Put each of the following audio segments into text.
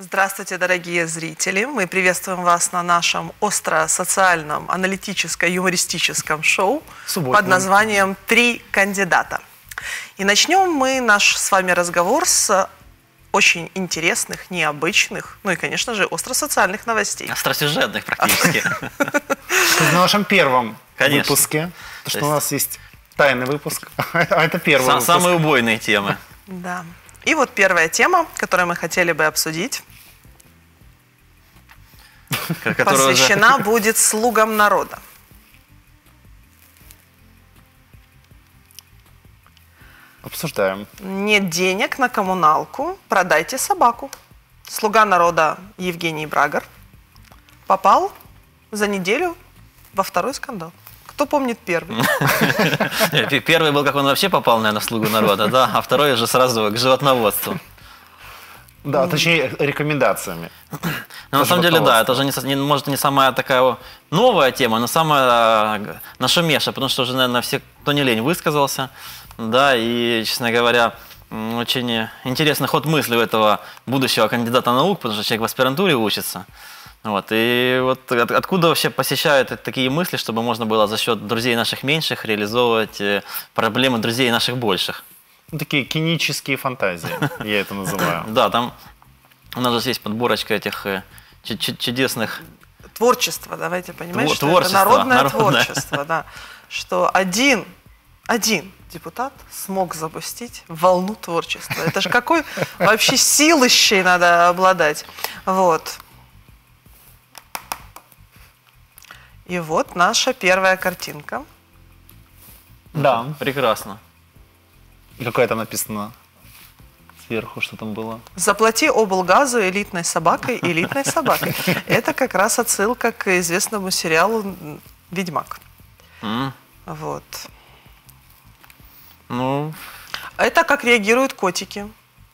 Здравствуйте, дорогие зрители! Мы приветствуем вас на нашем остро-социальном, аналитическо-юмористическом шоу под названием «Три кандидата». И начнем мы наш с вами разговор с очень интересных, необычных, ну и, конечно же, остро-социальных новостей. Остросюжетных практически. На нашем первом выпуске, потому что у нас есть тайный выпуск, а это первый выпуск. Самые убойные темы. Да. И вот первая тема, которую мы хотели бы обсудить, посвящена будет слугам народа. Обсуждаем. Нет денег на коммуналку, продайте собаку. Слуга народа Евгений Брагар попал за неделю во второй скандал. Кто помнит первый? Первый был, как он вообще попал, наверное, в слугу народа, да, а второй уже сразу к животноводству. Да, точнее, рекомендациями. Но на самом деле, да, это уже, может, не самая такая новая тема, но самая нашумевшая, потому что уже, наверное, все, кто не лень, высказался. Да, и, честно говоря, очень интересный ход мысли у этого будущего кандидата наук, потому что человек в аспирантуре учится. Вот, и вот откуда вообще посещают такие мысли, чтобы можно было за счет друзей наших меньших реализовывать проблемы друзей наших больших? Такие кинические фантазии, я это называю. Да, там у нас же есть подборочка этих чудесных... Творчество, давайте понимать, что это народное творчество, да. Что один депутат смог запустить волну творчества. Это же какой вообще силищей надо обладать. Вот. И вот наша первая картинка. Да. Прекрасно. И какая там написано сверху, что там было? Заплати облгазу элитной собакой, элитной собакой. Это как раз отсылка к известному сериалу «Ведьмак». Вот. Ну... Это как реагируют котики.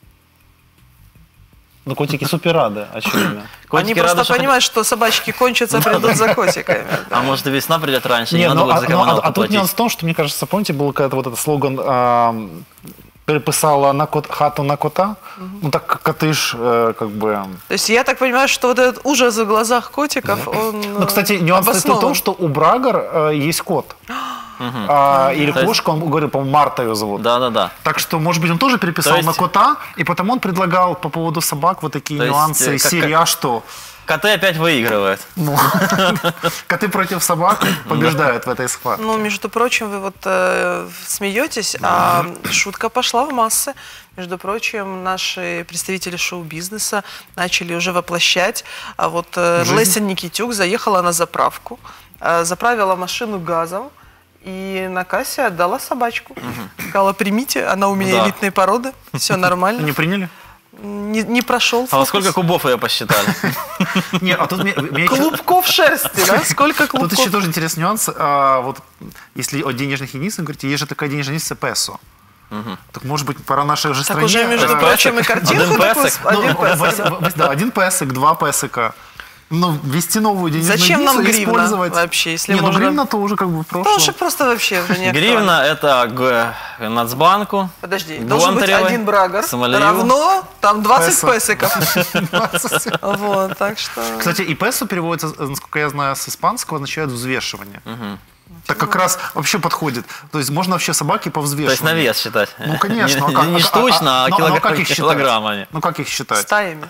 Ну, котики супер рады, очевидно. Они просто понимают, что собачки кончатся, придут за котиками. А может, и весна придет раньше, не надо будет за коммуналку платить. А тут нюанс в том, что, мне кажется, помните, был когда-то вот этот слоган «Переписала хату на кота», ну так коты ж как бы... То есть я так понимаю, что вот этот ужас в глазах котиков, он Ну, кстати, нюанс в том, что у Брагар есть кот. Или кошка, он говорил, по-моему, Марта ее зовут. Да. Так что, может быть, он тоже переписал на кота, и потому он предлагал по поводу собак вот такие нюансы из серии «А что?». Коты опять выигрывают. Коты против собак побеждают в этой схватке. Ну, между прочим, вы вот смеетесь, а шутка пошла в массы. Между прочим, наши представители шоу-бизнеса начали уже воплощать. А вот Леся Никитюк заехала на заправку, заправила машину газом, и на кассе отдала собачку. Сказала, примите, она у меня элитной породы, все нормально. Не приняли? Не прошел. А во сколько кубов ее посчитали? Не, а тут клубков шерсти, да? Сколько клубков? Тут еще тоже интересный нюанс. Вот если о денежных единицах говорите, есть же такая денежная единица песо. Так может быть, пора нашей же стране... Так уже, между прочим, и картинку такую. Да, 1 песок, 2 песика. Ну, ввести новую денежную Зачем нам единицу, гривна использовать... вообще, если не, можно... ну гривна-то уже как бы в прошлом. Потому что просто вообще уже не Гривна это к Нацбанку. Подожди, должен быть 1 Брагар равно там 20 песиков. Вот, так что... Кстати, и песо переводится, насколько я знаю, с испанского, означает взвешивание. Так как раз вообще подходит. То есть можно вообще собаки повзвешивать. То есть на вес считать. Ну, конечно. Не штучно, а килограммами. Ну, как их считать? Стаями.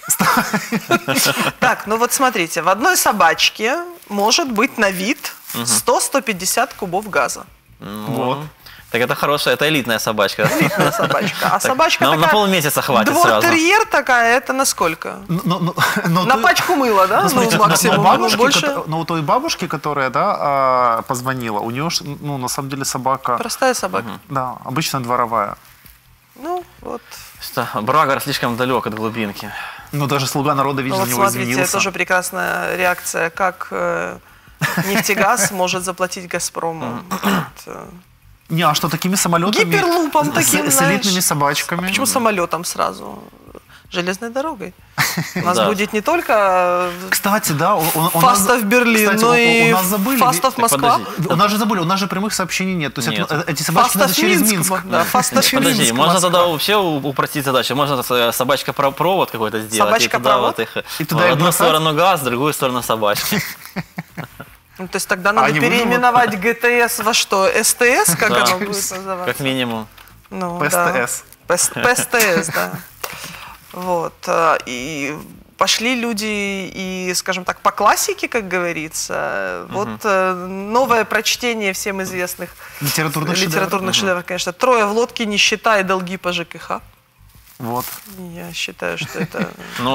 Так, ну вот смотрите, в одной собачке может быть на вид 100-150 кубов газа. Вот. Так это хорошая, это элитная собачка. Элитная собачка. А собачка такая... На полмесяца хватит сразу. Двор-терьер такая, это на сколько? На пачку мыла, да? Но у той бабушки, которая, да, позвонила, у нее, ну, на самом деле собака... Простая собака. Да, обычно дворовая. Ну, вот... Брагар слишком далек от глубинки. Ну, даже слуга народа, видимо, вот у него смотрите, изменился. Это тоже прекрасная реакция, как нефтегаз может заплатить Газпрому. Не, а что, такими самолетами? Гиперлупом таким, с элитными собачками. Почему самолетом сразу? Железной дорогой. У нас будет не только Кстати, да, Фастов Берлин, но и Фастов Москва. У нас же забыли, у нас же прямых сообщений нет. То есть эти собачки надо через Минск. Подожди, можно тогда вообще упростить задачу. Можно собачка-провод какой-то сделать. Собачка-провод? И туда в одну сторону газ, в другую сторону собачки. Ну, то есть тогда надо переименовать ГТС во что? СТС, как оно будет называться? Как минимум. Ну, ПСТС. ПСТС, да. Вот. И пошли люди и, скажем так, по классике, как говорится. Вот новое прочтение всем известных литературных шедевров, конечно. «Трое в лодке, нищета и долги по ЖКХ». Вот. Я считаю, что это...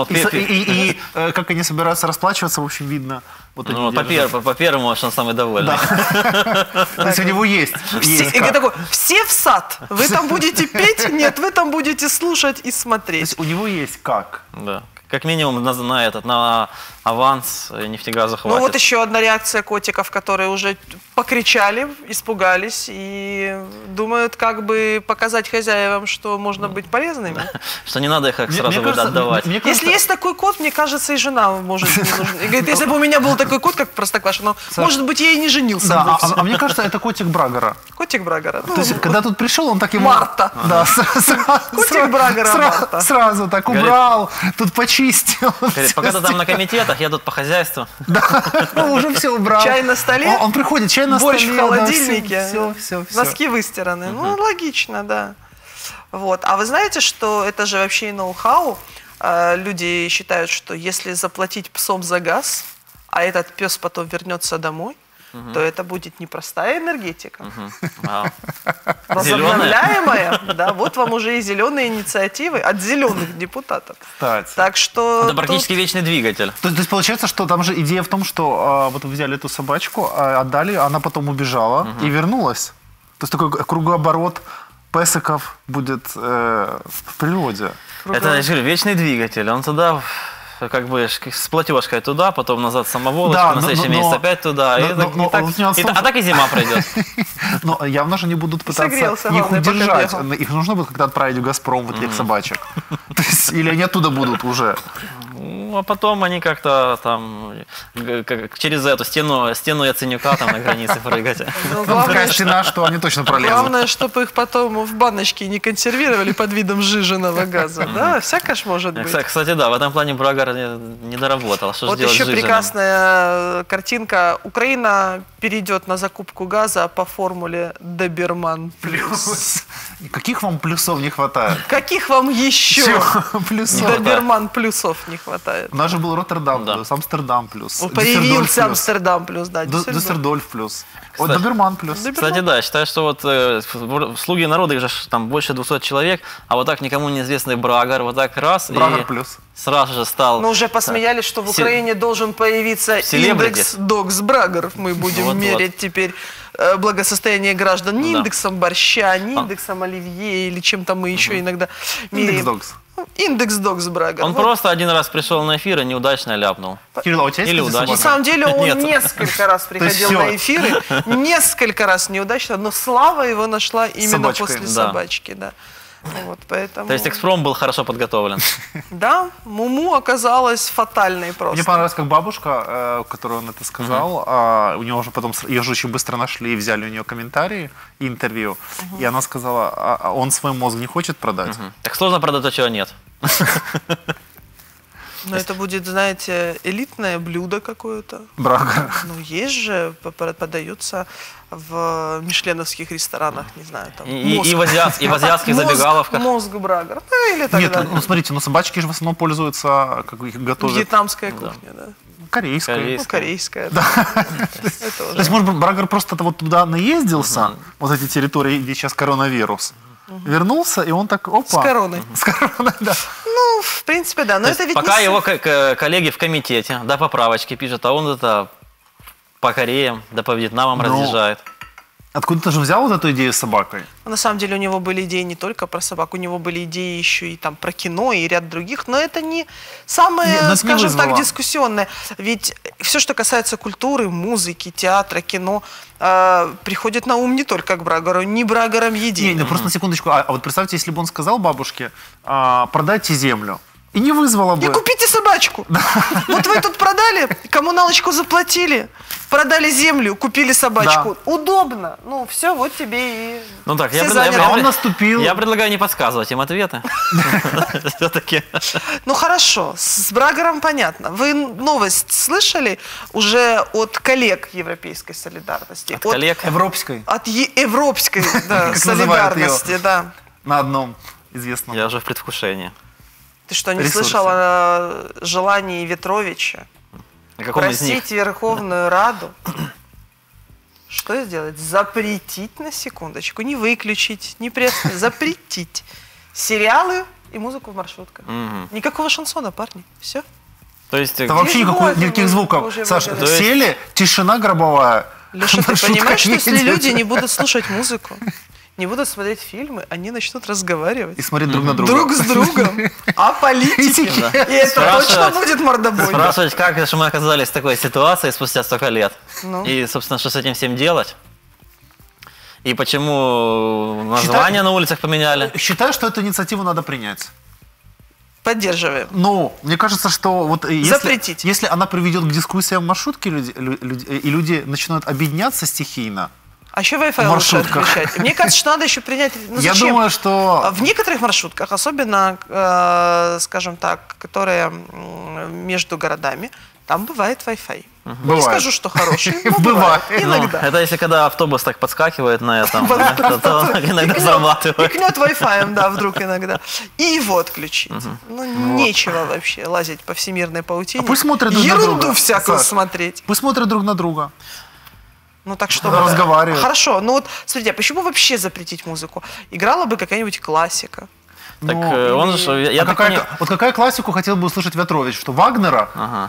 И как они собираются расплачиваться, в общем, видно. Ну, по первому, он самый довольный. То есть у него есть. И такой, все в сад, вы там будете петь? Нет, вы там будете слушать и смотреть. То есть у него есть как? Да. Как минимум на аванс нефтегаза хватит. Ну вот еще одна реакция котиков, которые уже покричали, испугались и думают, как бы показать хозяевам, что можно быть полезными. Что не надо их сразу отдавать. Если есть такой кот, мне кажется, и жена может не нужна. И говорит, если бы у меня был такой кот, как Простоквашино, может быть, я и не женился. Да, а мне кажется, это котик Брагера. Котик Брагера. То есть, когда тут пришел, он так ему... Марта. Да, котик Брагера Марта. Сразу так убрал, тут почистил. Пока ты там на комитетах, я тут по хозяйству. Да, уже все убрал. Чай на столе. Он приходит, чай на столе. Борщ в холодильнике. Все. Носки выстираны. Ну, логично, да. Вот. А вы знаете, что это же вообще и ноу-хау. Люди считают, что если заплатить псом за газ, а этот пес потом вернется домой, то это будет непростая энергетика. Возобновляемая. Да, вот вам уже и зеленые инициативы от зеленых депутатов. Кстати. Так что... Это практически вечный двигатель. То есть получается, что там же идея в том, что вот вы взяли эту собачку, отдали, она потом убежала и вернулась. То есть такой кругооборот песиков будет в природе. Это, я говорю, вечный двигатель. Он туда... как бы с платежкой туда, потом назад самоволочка, на следующий месяц опять туда. А так и зима пройдет. Но явно же не будут пытаться их удержать. Их нужно будет как-то отправить в «Газпром», вот этих собачек. Или они оттуда будут уже. Ну, а потом они как-то там через эту стену Яценюка там на границе прыгать. Такая стена, что они точно пролезут. Главное, чтобы их потом в баночке не консервировали под видом сжиженного газа. Да, всякое ж может быть. Кстати, да, в этом плане Брагер не доработал. Что вот еще прекрасная картинка. Украина перейдет на закупку газа по формуле Доберман плюс. Каких вам плюсов не хватает? Каких вам еще плюсов? Доберман плюсов не хватает. У нас же был Роттердам плюс, Амстердам плюс. Появился Амстердам плюс, да. Дюссельдорф плюс. Доберман плюс. Кстати, да, я считаю, что вот «Слуги народа», их же там больше 200 человек, а вот так никому неизвестный Брагер, вот так раз, Брагер плюс. Сразу же стал... Но уже посмеялись, что в Украине должен появиться индекс Докс Брагер. Мы будем мерить теперь благосостояние граждан не индексом борща, не индексом оливье или чем-то мы еще иногда меряем. Индекс Докс. Индекс Докс Брагер. Он просто один раз пришел на эфир и неудачно ляпнул. Кирилл, а у тебя есть удачно? На самом деле он несколько раз приходил на эфиры, несколько раз неудачно, но слава его нашла именно после собачки. Да. Вот, поэтому... То есть «Экспром» был хорошо подготовлен. Да, Муму оказалась фатальной просто. Мне понравилось, как бабушка, которой он это сказал, у него уже потом, ее же очень быстро нашли и взяли у нее комментарии, интервью, и она сказала, он свой мозг не хочет продать. Так сложно продать то, чего нет. Но это будет, знаете, элитное блюдо какое-то. Брагер. Ну, есть же, подаются в мишленовских ресторанах, не знаю, там, и в азиатских забегаловках. Мозг Брагер, ну, или так далее. Нет, ну, смотрите, собачки же в основном пользуются, как их готовят. Вьетнамская кухня, да. Корейская. Ну, корейская, да. То есть, может быть, Брагер просто вот туда наездился, вот эти территории, где сейчас коронавирус, вернулся, и он так, опа. С короной. С короной, да. Ну, в принципе, да. Но это ведь пока его коллеги в комитете, да, поправочки пишут, а он это по Кореям, да по Вьетнамам разъезжает. Откуда ты же взял вот эту идею с собакой? На самом деле у него были идеи не только про собак, у него были идеи еще и там про кино и ряд других, но это не самое, скажем так, дискуссионное. Ведь все, что касается культуры, музыки, театра, кино, приходит на ум не только к Брагеру, не Брагером единым. Не, просто на секундочку. А вот представьте, если бы он сказал бабушке, продайте землю. И не вызвала бы. И купите собачку. Вот вы тут продали, коммуналочку заплатили, продали землю, купили собачку. Да. Удобно. Ну, все, вот тебе и Ну так, все заняты. А он наступил. Я предлагаю не подсказывать им ответы. Все-таки. Ну, хорошо, с Брагером понятно. Вы новость слышали уже от коллег Европейской солидарности? От коллег? Европской. От европейской да, Как называют ее? солидарности, да. На одном известном. Я уже в предвкушении. Ты что, не Ресурсы. слышал о желании Ветровича На каком из них? просить Верховную Раду что сделать? Запретить, на секундочку, не выключить, не приостановить, запретить сериалы и музыку в маршрутках. Мгм. Никакого шансона, парни. Все. То есть, Да вообще никаких звуков. Боже, Саша, Боже. сели, тишина гробовая. Леша, ты Маршрутка понимаешь, что едет. если люди не будут слушать музыку, не будут смотреть фильмы, они начнут разговаривать И смотреть друг на друга. друг с другом о политике. Да. И это Спрашивать. точно будет мордобой. спрашивать, как же мы оказались в такой ситуации спустя столько лет. Ну. И, собственно, что с этим всем делать. И почему названия на улицах поменяли. Считаю, что эту инициативу надо принять. Поддерживаем. Ну, мне кажется, что вот Запретить. если она приведет к дискуссиям в маршрутке, и люди начинают объединяться стихийно, А еще Wi-Fi лучше маршрутках. отключать. Мне кажется, что надо еще принять... Ну, я зачем? думаю, что... В некоторых маршрутках, особенно, скажем так, которые между городами, там бывает Wi-Fi. Не Бывает. скажу, что хороший, но Бывает. бывает. Ну, Иногда. это если когда автобус так подскакивает на этом, Вот, то он иногда зарабатывает. Пикнет Wi-Fi, да, вдруг иногда. И его отключить. Ну, нечего вообще лазить по всемирной паутине. А пусть смотрят друг на Ерунду друга, всякую Саш. смотреть. Пусть смотрят друг на друга. Ну так что Разговаривают. Хорошо, ну вот смотрите, а почему вообще запретить музыку? Играла бы какая-нибудь классика. Так Ну, он же, я так понимаю... Вот какая классику хотел бы услышать Ветрович? Что, Вагнера? Ага.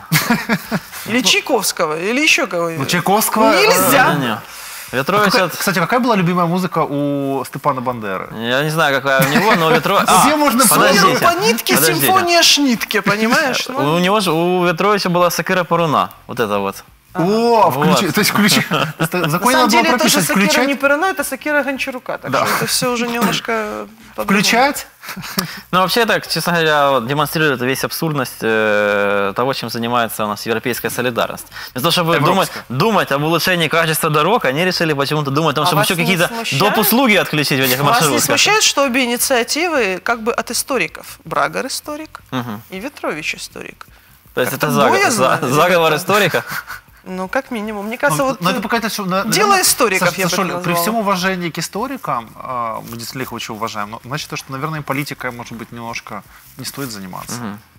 Или Чайковского, или еще кого-нибудь. Ну, Чайковского... Нельзя. Не-не-не. Ветрович, Кстати, какая была любимая музыка у Степана Бандеры? я не знаю, какая у него, но Ветрович... Где можно Сверху по нитке подождите. симфония Шнитке, понимаешь? У него же, у Ветровича была Сакира Паруна, вот это вот. О, включи, Вот. то есть включи. В На законе самом надо было деле это уже прописать, Сакира не включать. Перуно, это Сакира Гончарука. Так Да. что это все уже немножко по-другому. Включать? Ну, вообще так, честно говоря, вот демонстрирует весь абсурдность того, чем занимается у нас европейская солидарность. Вместо того, чтобы думать об улучшении качества дорог, они решили почему-то думать о том, А чтобы вас еще не какие-то смущает? доп. Услуги отключить в этих Вас не маршрутках. смущает, что обе инициативы как бы от историков? Брагер историк Мгм. и Ветрович историк. То есть Как-то это боязно, заговор ребята. историка. Ну, как минимум. Мне кажется, вот Но это показательно, что... дело историков, я бы Саша, это при назвала. всем уважении к историкам, мы действительно их очень уважаем, но значит, что, наверное, и политикой, может быть, немножко не стоит заниматься.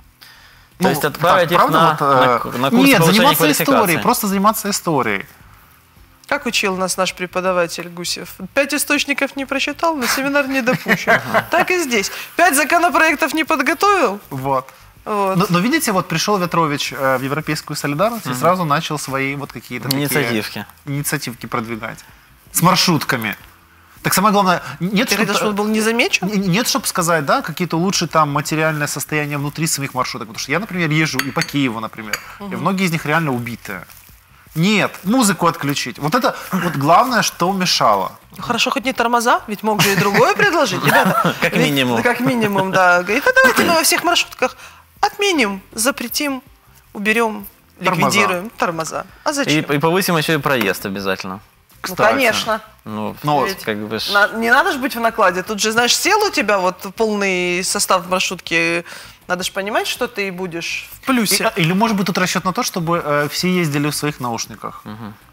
То есть отправить их правда, на курс Нет, повышения заниматься квалификации. историей, просто заниматься историей. как учил нас наш преподаватель Гусев. 5 источников не прочитал, на семинар не допущен. Так и здесь. 5 законопроектов не подготовил. Вот. Вот. Но видите, вот пришел Ветрович в Европейскую солидарность и сразу начал свои вот какие-то такие инициативки продвигать. С маршрутками. Так самое главное, нет, Теперь это что, он был не замечен? Нет, чтобы сказать, да, какие-то улучшить там материальное состояние внутри самих маршруток. Потому что я, например, езжу и по Киеву, например, и многие из них реально убитые. Нет, музыку отключить. Вот это вот главное, что мешало. Хорошо, хоть не тормоза, ведь мог же и другое предложить. Ребята, Как ведь- минимум. Как минимум, да. Говорит, а давайте мы во всех маршрутках отменим, запретим, уберем, Тормоза. ликвидируем тормоза. А зачем? И повысим еще и проезд обязательно. Ну, конечно. Ну, Ну вот. Ведь как бы не надо же быть в накладе. Тут же, знаешь, сел у тебя вот полный состав маршрутки. Надо же понимать, что ты будешь в плюсе. Или, может быть, тут расчет на то, чтобы все ездили в своих наушниках.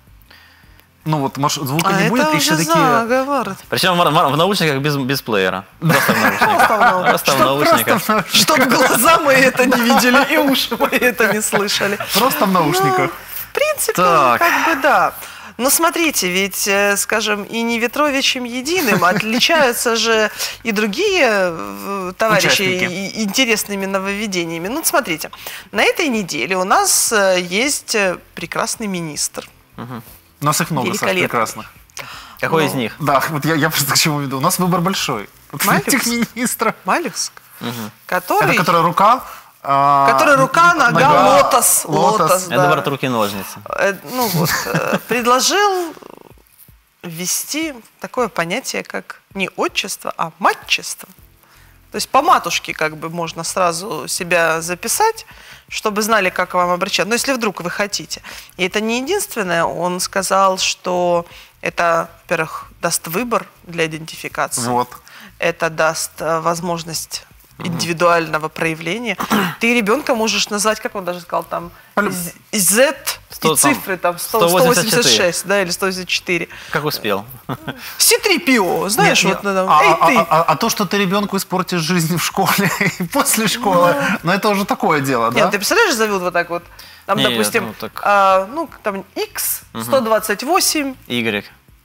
Ну вот, звука не будет, это и все уже такие... заговор. Причем в наушниках без плеера. Просто в наушниках. Просто в наушниках. Чтоб глаза мои это не видели, и уши мои это не слышали. Просто в наушниках. В принципе, Так. как бы да. Но смотрите, ведь, скажем, и не Ветровичем единым отличаются же и другие товарищи Участники. интересными нововведениями. Ну, смотрите, на этой неделе у нас есть прекрасный министр. У нас их много, Саш, Великолепно. прекрасных. Какой из них? Да, вот я просто к чему веду. У нас выбор большой. Вот Малюкс? этих министров. Малюкск, Это который которая рука... рука, нога, лотос. лотос. да. Эдвард руки-ножницы. Ну вот, предложил ввести такое понятие, как не отчество, а матчество. То есть по матушке как бы можно сразу себя записать, чтобы знали, как к вам обращаться. Но если вдруг вы хотите. И это не единственное. Он сказал, что это, во-первых, даст выбор для идентификации. Вот. Это даст возможность индивидуального проявления. Ты ребенка можешь назвать, как он даже сказал, там, Z и цифры, там, 186, да, или 184. Как успел. C3PO, знаешь, Нет, вот, эй, ты. А то, что ты ребенку испортишь жизнь в школе и после школы, но это уже такое дело, да? Нет, ты представляешь, зовут вот так вот, там, Нет, допустим, ну, так. там, X, 128, Y.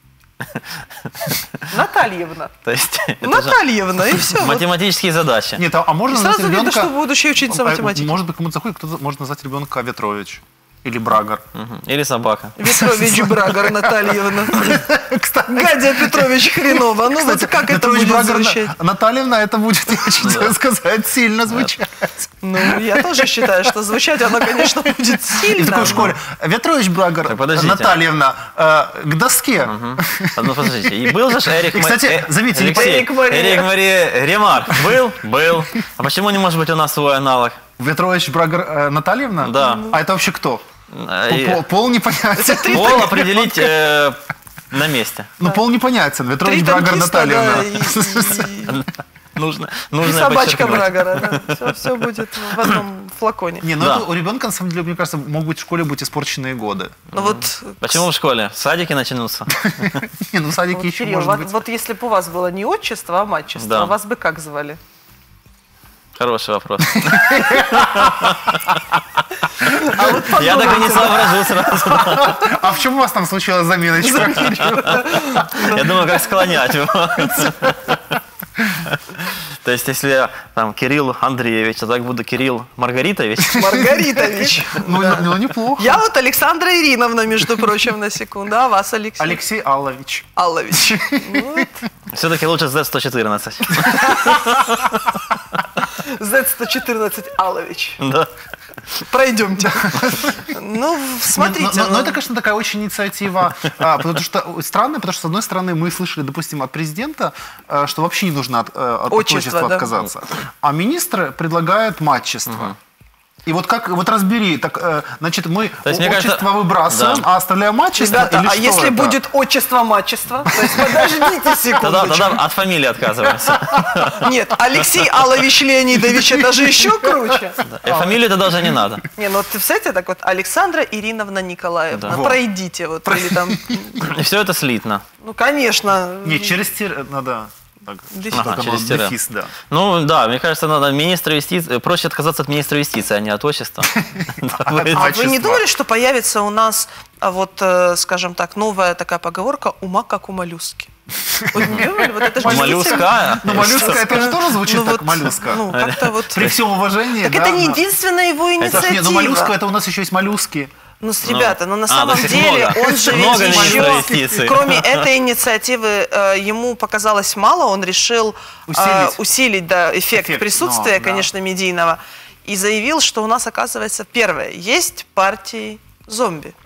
Натальевна. То есть это Натальевна, и все. же математические задачи. Нет, а можно назвать Сразу видно, ребенка... что будущая ученица математики. Может быть, кому-то заходит, кто-то может назвать ребенка Ветрович или Брагар. Или собака. Ветрович Брагар Натальевна. Кстати, Гадя Петрович хреново. Ну вот как это Ветрович будет Брагар звучать? Натальевна, это будет, я очень тебе сказать, сильно звучать. Ну, я тоже считаю, что звучать оно, конечно, будет И в сильно. такой школе. Ветрович Брагар Так, подождите. Натальевна, к доске. Ну, подождите. И был же Эрик... И, кстати, заметьте, Алексей, Эрик Мария. Эрик Мария Ремарк. Был? Был. А почему не может быть у нас свой аналог? Ветрович Брагар Натальевна? Да. А это вообще кто? И Пол непонятен. Пол определить на месте. Ну, пол непонятен. Ветрович Три Брагар танкиста, да, Натальевна. Нужно и собачка подчеркнуть. Брагара. Да. Все будет в одном флаконе. Не, ну Да. это у ребенка, на самом деле, мне кажется, могут быть в школе быть испорченные годы. Ну вот, Почему в школе? В садике начнутся? Не, ну в садике вот, еще Кирилл, может быть. вот если бы у вас было не отчество, а матчество, Да. вас бы как звали? Хороший вопрос. А вот Я так и не подумайте, соображу сразу. А в чем у вас там случилась заминочка? Я думаю, как склонять его. То есть, если там Кирилл Андреевич, то так буду Кирилл Маргаритович. Маргаритович. Ну, неплохо. Я вот Александра Ириновна, между прочим, на секунду, а вас, Алексей Алексей Аллович. Аллович. Ну, вот. Все-таки лучше Z114. Z114 Аллович. Да. Пройдемте. Ну, смотрите. Но это, конечно, такая очень инициатива. Потому что странно, потому что, с одной стороны, мы слышали, допустим, от президента, что вообще не нужно от отчества да. отказаться. А министры предлагают матчество. И вот как, вот разбери, так, значит, мы То есть, мне отчество кажется, выбрасываем, да. а оставляем матчество? Ребята, или а что если это? будет отчество-матчество? То есть, подождите секундочку. Тогда от фамилии отказываемся. Нет, Алексей Аллович Леонидович, это же еще круче. И фамилию тогда уже не надо. Не, ну вот представляете, так вот, Александра Ириновна Николаевна, Да. пройдите, вот, или там, И все это слитно. ну, конечно. Не, через надо... Так, Дефис. Ага, только через был тире. дефис, да. Ну да, мне кажется, надо министра юстиции. Проще отказаться от министра юстиции, а не от отчества. А вы не Отчество. думали, что появится у нас, вот, скажем так, новая такая поговорка «ума как у моллюски»? Вот не думали? Вот это же действительно- Моллюска. Ну, моллюска, это же тоже звучит Ну, так, вот, моллюска. Ну, как-то вот... При всем уважении, Так да, это не но- единственная его Саш, инициатива. не, ну моллюска, это у нас еще есть моллюски. Ну, ребята, но на то самом есть деле много. он же Много ведь министров еще, юстиции. кроме этой инициативы, ему показалось мало, он решил усилить да, эффект присутствия, ну, да. конечно, медийного, и заявил, что у нас, оказывается, первое, есть партии зомби.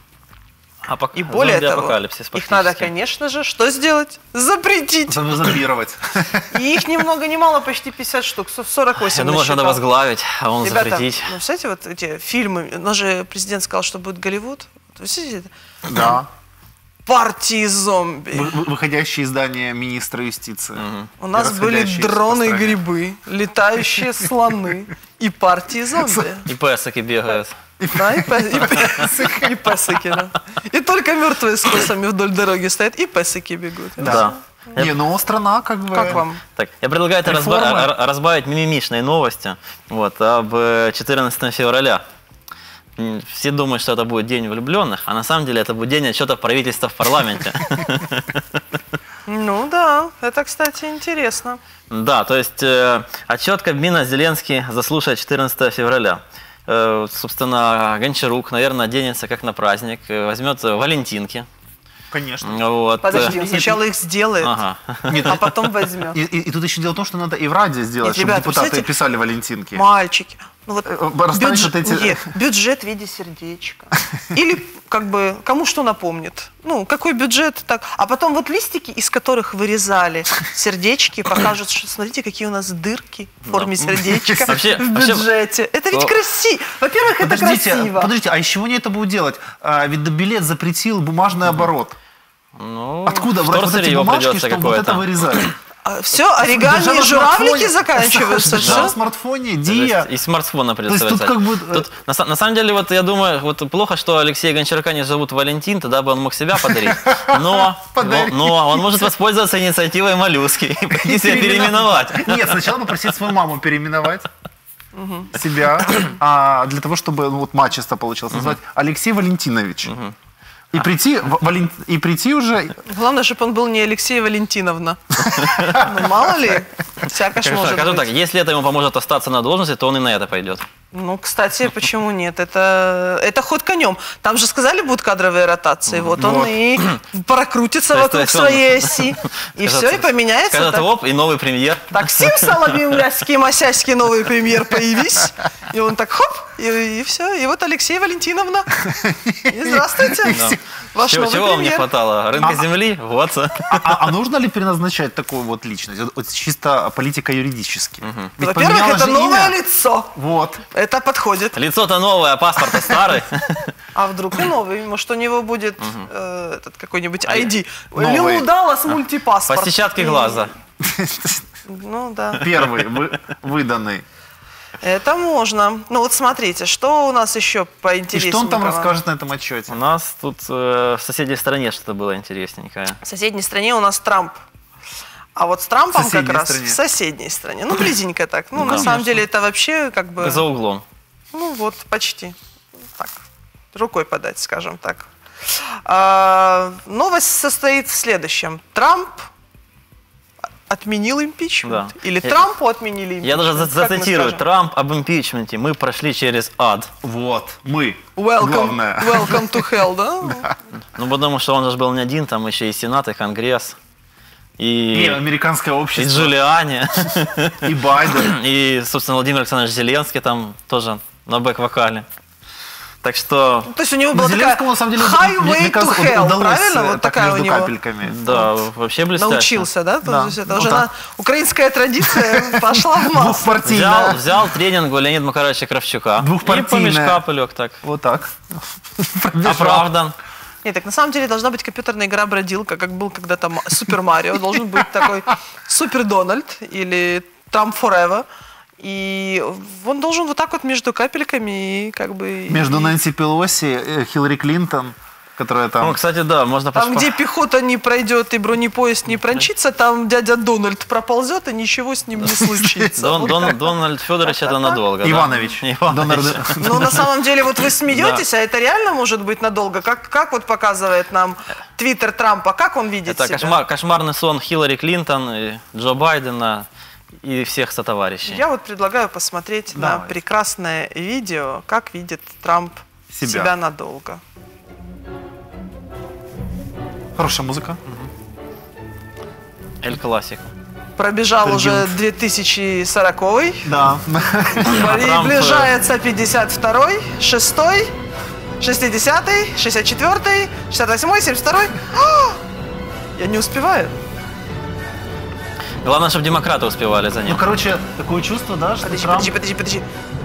И более того, их надо, конечно же, что сделать? Запретить. Зомбировать. И их ни много ни мало, почти 50 штук, 48 Я думаю, надо насчитал. возглавить, а он Ребята, запретить. ну, представляете, вот эти фильмы, у нас же президент сказал, что будет Голливуд. Вы видите, Да. партии зомби. Выходящие издания министра юстиции. У нас И были расходящиеся по дроны и стране. грибы, летающие слоны и партии зомби. И песики бегают. Да, и песики, да. И только мертвые с косами вдоль дороги стоят, и песики бегут. Да. Не, ну страна как бы... Как вам? Так, я предлагаю это Реформы. разбавить мимимишной новостью вот, об 14 февраля. Все думают, что это будет день влюбленных, а на самом деле это будет день отчета правительства в парламенте. Ну да, это, кстати, интересно. Да, то есть отчет Кабмина Зеленский заслушает 14 февраля. Собственно, Гончарук, наверное, оденется как на праздник, возьмет валентинки. Конечно. Вот. Подожди, он сначала их сделает, Ага. а потом возьмет. И тут еще дело в том, что надо и в Раде сделать, Нет, чтобы ребята, депутаты представляете, писали валентинки. Мальчики, Ну, вот расставить вот эти... Нет, бюджет в виде сердечка. Или как бы кому что напомнит. Ну, какой бюджет, так. А потом вот листики, из которых вырезали сердечки, покажут, что смотрите, какие у нас дырки в форме сердечка в бюджете. Это ведь красиво. Во-первых, это красиво. Подождите, а из чего они это будут делать? Ведь билет запретил бумажный оборот. Ну, откуда брать вот эти бумажки, чтобы вот это вырезать? Все, оригами и журавлики заканчиваются. В смартфоне, Диа. И смартфона придется писать. На самом деле, вот я думаю, вот плохо, что Алексея Гончарука не зовут Валентин, тогда бы он мог себя подарить. Но он может воспользоваться инициативой моллюски и пойти себя переименовать. Нет, сначала попросить свою маму переименовать. Себя. Для того, чтобы вот мачество получилось. Назвать Алексей Валентинович. И прийти уже... Главное, чтобы он был не Алексей Валентиновна. Ну, мало ли, всякое ж может быть. Скажу так, если это ему поможет остаться на должности, то он и на это пойдет. Ну, кстати, почему нет? Это ход конем. Там же сказали, будут кадровые ротации. Вот он и прокрутится вокруг своей оси. И все, и поменяется. Скажет, оп, и новый премьер. Так, сим соловьим ляськи, масяськи, новый премьер появись. И он так, хоп, и все. И вот Алексей Валентиновна. И здравствуйте. Ваш новый Чего вам не хватало? Рынка земли? Вот. А нужно ли переназначать такую вот личность? Вот чисто политико-юридически. Во-первых, это новое лицо. Вот. Это подходит. Лицо-то новое, а паспорт старый. А вдруг и новый? Может, у него будет этот какой-нибудь ID. Лилу Даллас мультипаспорт. По сетчатке глаза. Ну да. Первый выданный. Это можно. Ну вот смотрите, что у нас еще поинтереснее. И что он там расскажет на этом отчете? У нас тут в соседней стране что-то было интересненькое. В соседней стране у нас Трамп. А вот с Трампом как раз в соседней стране. Ну, близенько так. Ну, на самом деле, это вообще как бы... За углом. Ну, вот, почти. Так, рукой подать, скажем так. Новость состоит в следующем. Трамп отменил импичмент. Да. Или Трампу отменили импичмент. Я даже зацитирую. Трамп об импичменте. Мы прошли через ад. Вот, мы. Welcome to hell, да? Да. Ну, потому что он же был не один, там еще и Сенат, и Конгресс. И американское общество. И Джулиани. И Байден. И, собственно, Владимир Александрович Зеленский там тоже на бэк-вокале. Так что... То есть у него была такая highway to hell, правильно? Вот такая у него. Капельками. Да, вообще блестяще. Научился, да? То есть это уже украинская традиция пошла в массу. Взял тренинг у Леонида Макаровича Кравчука. Двухпартийная. И помеж капелек так. Вот так. Оправдан. Нет, так на самом деле должна быть компьютерная игра бродилка, как был когда-то Супер Марио. Должен быть такой Супер Дональд или Трамп Forever. И он должен вот так вот между капельками и как бы... Между Нэнси Пелоси, Хиллари Клинтон, которая там... Ну, кстати, да, можно... Там, где пехота не пройдет и бронепоезд не промчится, там дядя Дональд проползет, и ничего с ним не случится. Дональд Федорович это надолго. Иванович. Ну, на самом деле, вот вы смеетесь, а это реально может быть надолго. Как вот показывает нам твиттер Трампа, как он видит себя? Это кошмарный сон Хиллари Клинтон, и Джо Байдена и всех сотоварищей. Я вот предлагаю посмотреть на прекрасное видео, как видит Трамп себя надолго. Хорошая музыка. Эль Классик. Пробежал уже 2040-й. Да. Приближается 52-й, 6-й, 60-й, 64-й, 68-й, 72-й. Я не успеваю. Главное, чтобы демократы успевали за ним. Ну, короче, такое чувство, да, что Подожди.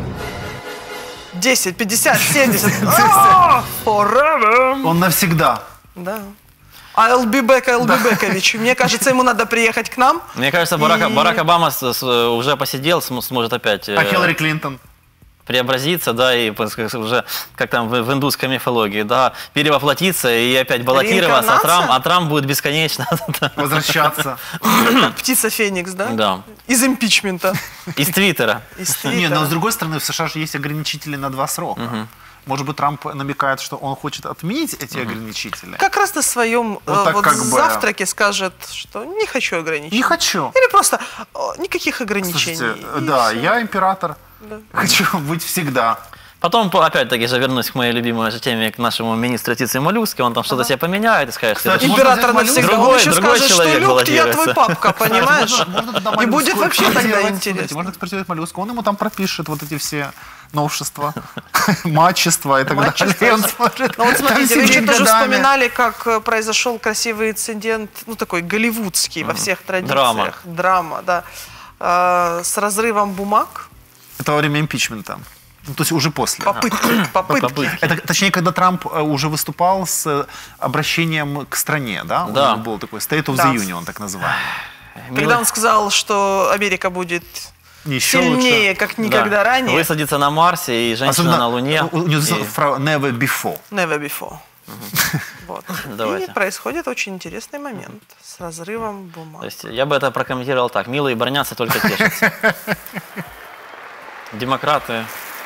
10, 50, 70. Forever. Он навсегда. Да. I'll be back, Мне кажется, ему надо приехать к нам. Мне кажется, Барак Обама уже посидел, сможет опять... А Хиллари Клинтон? Преобразиться, да, и уже, как там в индусской мифологии, да, перевоплотиться и опять баллотироваться, а Трамп будет бесконечно возвращаться. Птица Феникс, да? Да. Из импичмента. Из Твиттера. Не, но с другой стороны, в США же есть ограничители на 2 срока. Может быть, Трамп намекает, что он хочет отменить эти ограничители? Как раз на своем завтраке скажет, что не хочу ограничений. Не хочу. Или просто никаких ограничений. Слушайте, да, я император. Да. Хочу быть всегда. Потом, опять-таки же, вернусь к моей любимой же теме, к нашему министру птицы моллюски, он там что-то себе поменяет и скажет, что это Император навсегда. Он еще другой скажет, что человек Люк, я твой баллотируется. папка, понимаешь? И будет вообще тогда интересно. Можно экспортировать моллюску. Он ему там пропишет вот эти все новшества, матчества и так далее. Он сможет Ну вот смотрите, там вы еще сидеть тоже годами. вспоминали, как произошел красивый инцидент, ну такой голливудский во всех традициях. Драма, да. С разрывом бумаг. Это во время импичмента. Ну, то есть уже после. Попытки. Это, точнее, когда Трамп уже выступал с обращением к стране, да? У Да. него был такой State of Да. the Union, так называемый. Когда он сказал, что Америка будет Еще сильнее, лучше. как никогда ранее. Высадиться на Марсе и женщина Особенно на Луне. у него И- never before. Never before. Вот. Давайте. И происходит очень интересный момент с разрывом То бумаг. есть я бы это прокомментировал так. Милые бронятся, только тешатся. Демократы.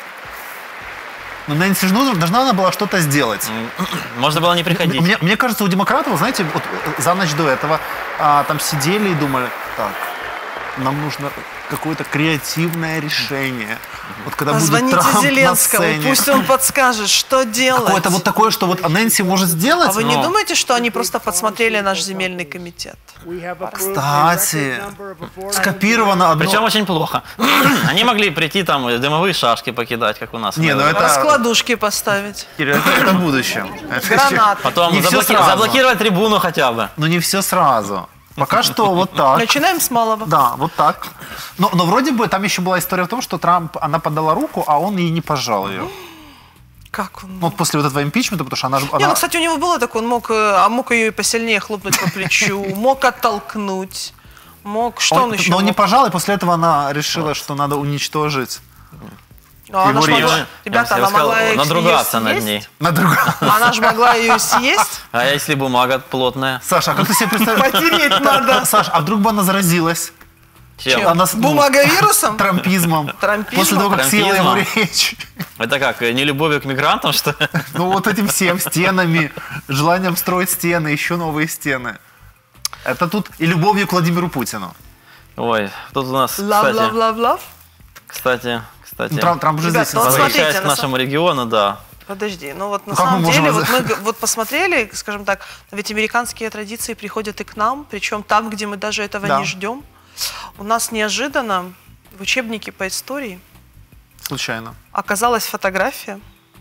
Но Нэнси же должна она была что-то сделать. Можно было не приходить. Мне кажется, у демократов, знаете, вот за ночь до этого там сидели и думали, так, нам нужно какое-то креативное решение. Вот когда будет Позвоните Трамп на Зеленскому, сцене. пусть он подскажет, что делать. Какое-то вот такое, что вот Нэнси может сделать. А вы не Ну. думаете, что они просто подсмотрели наш земельный комитет? Кстати, скопировано одно. Причем очень плохо. Они могли прийти там и дымовые шашки покидать, как у нас. Не, ну это- Раскладушки поставить. Кирилл, это в будущем. Это еще- Гранаты. Потом Не всё сразу. заблокировать трибуну хотя бы. Но не все сразу. Пока что вот так. Начинаем с малого. Да, вот так. Но вроде бы там еще была история в том, что Трамп, она подала руку, а он ей не пожал ее. Как он? Ну, вот после вот этого импичмента, потому что она же... Не, ну, кстати, у него было такое, он мог ее и посильнее хлопнуть по плечу, мог оттолкнуть, мог, что он еще Но он не мог? пожал, и после этого она решила, что надо уничтожить. Ну, она ж его могла, речь. ребята, Я бы она сказал, могла её надругаться над съесть. ней. На другую. Она же могла ее съесть, А если бумага плотная? Саша, а как ты себе представляешь? потереть надо. Саша, а вдруг бы она заразилась? Чем? Она Бумаговирусом? Трампизмом. Трампизмом? После того, как съела его Трампизмом? речь. Это как, нелюбовью к мигрантам, что ли? Ну, вот этим всем стенами, желанием строить стены, еще новые стены. Это тут и любовью к Владимиру Путину. Ой, тут у нас, Лав-лав-лав-лав. кстати, Ну, Трамп же Ребят, здесь. ну вот находится. смотрите, возвращаясь к на нашему региону, да. Подожди, ну вот на как мы самом можем деле, раз- вот мы вот посмотрели, скажем так, ведь американские традиции приходят и к нам, причем там, где мы даже этого Да. не ждем. У нас неожиданно в учебнике по истории Случайно. оказалась фотография,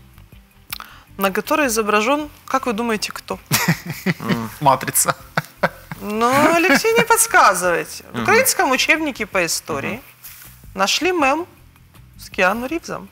на которой изображен, как вы думаете, кто? Матрица. Ну, Алексей, не подсказывайте. В украинском учебнике по истории нашли мем с Киану Ривзом.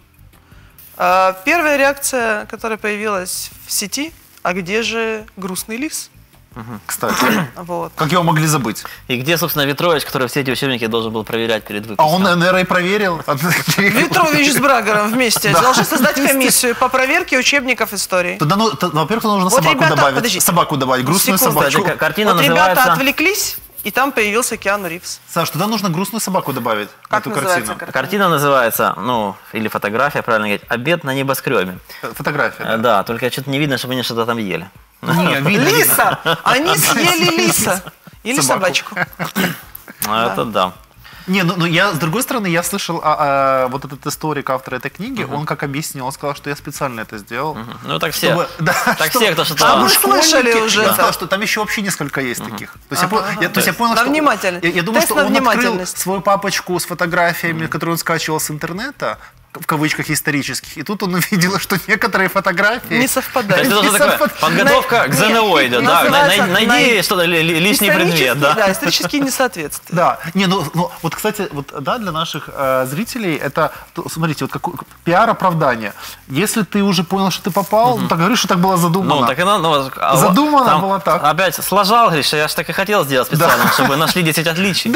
Первая реакция, которая появилась в сети, а где же грустный лис? Кстати, Вот. как его могли забыть? И где, собственно, Ветрович, который все эти учебники должен был проверять перед А выпуском? он, наверное, и проверил. Ветрович с Брагером вместе Да. должны создать комиссию по проверке учебников истории. Тогда, во-первых, нужно Вот, собаку ребята, добавить. подождите. Собаку добавить, грустную Секунду. собачку. Кстати, картина Вот ребята называется... отвлеклись, и там появился Киану Ривз. Саш, туда нужно грустную собаку добавить. в Как эту называется картину. Картина называется, ну, или фотография, правильно говорить, «Обед на небоскребе». Фотография. да. Да, только что-то не видно, чтобы они что-то там ели. Не, видно. Лиса! Они съели лиса. Или Собаку. собачку. Это да. Не, ну я, с другой стороны, я слышал вот этот историк, автор этой книги, он как объяснил, он сказал, что я специально это сделал. Ну, так все. Чтобы- да, Так чтобы- все, кто что-то... А мы школьники- слышали уже Я это. сказал, что там еще вообще несколько есть таких. То есть то есть я понял, На что... внимательность. Я думаю, Тест что на он открыл внимательность. свою папочку с фотографиями, которые он скачивал с интернета, в кавычках исторических, и тут он увидел, что некоторые фотографии... Не То совпадает. есть это уже такая подготовка к ЗНО идет, да? Называется Найди что-то, лишний предмет, да? Да, исторические несоответствия. Да, не, ну вот, кстати, вот, да, для наших зрителей это, смотрите, вот какое пиар-оправдание. Если ты уже понял, что ты попал, ну так говоришь, что так было задумано. Ну, так и надо. Задумано там было так. Опять сложал, говоришь, я же так и хотел сделать специально, чтобы нашли 10 отличий.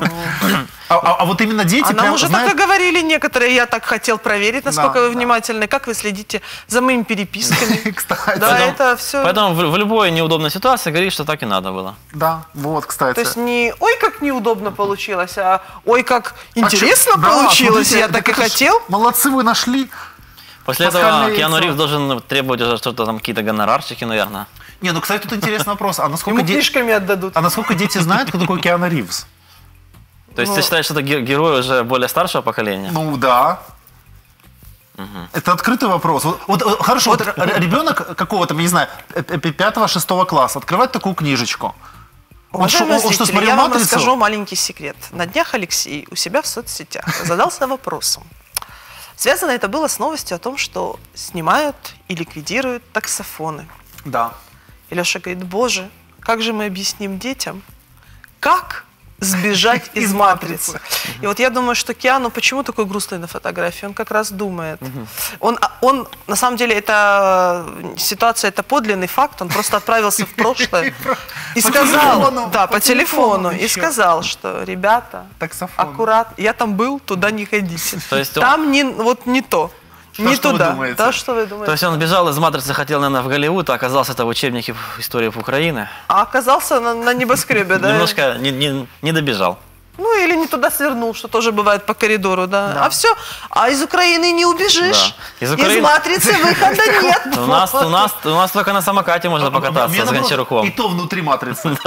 А вот именно дети А нам прям уже знают- так и говорили некоторые, я так хотел проверить, насколько Да, вы да. внимательны, как вы следите за моими переписками. Кстати, Да, это все. Поэтому в любой неудобной ситуации говоришь, что так и надо было. да, вот, кстати. То есть не ой, как неудобно получилось, а ой, как интересно Да, получилось, смотрите, я так и это ж хотел. Молодцы, вы нашли. После Пасхальное этого Киану яйцо. Ривз должен требовать уже что-то там, какие-то гонорарчики, наверное. Не, ну, кстати, тут интересный вопрос. А насколько, Ему книжками отдадут. дети знают, кто такой Киану Ривз? То есть ты считаешь, что это герой уже более старшего поколения? Ну, да. Это открытый вопрос. Вот хорошо, вот ребенок какого-то, я не знаю, 5-6 класса открывает такую книжечку. Уважаемые Он что, зрители, смотрел я вам «Матрицу»? расскажу маленький секрет. На днях Алексей у себя в соцсетях задался вопросом. Связано это было с новостью о том, что снимают и ликвидируют таксофоны. Да. И Леша говорит: боже, как же мы объясним детям, как сбежать из матрицы? И вот я думаю, что Киану почему такой грустный на фотографии? Он как раз думает. Он на самом деле, эта ситуация, это подлинный факт. Он просто отправился в прошлое и сказал, да, по телефону, и сказал, что, ребята, аккуратно, я там был, туда не ходите. Там не то. Не туда. Да, что вы думаете? То есть он бежал из «Матрицы», хотел, наверное, в Голливуд, а оказался это в учебнике истории Украины. А оказался на небоскребе, да? Немножко не добежал. Ну, или не туда свернул, что тоже бывает по коридору, да. А все. А из Украины не убежишь. Да. Из «Матрицы» выхода нет. У нас только на самокате можно покататься с Гончаруком. И то внутри «Матрицы».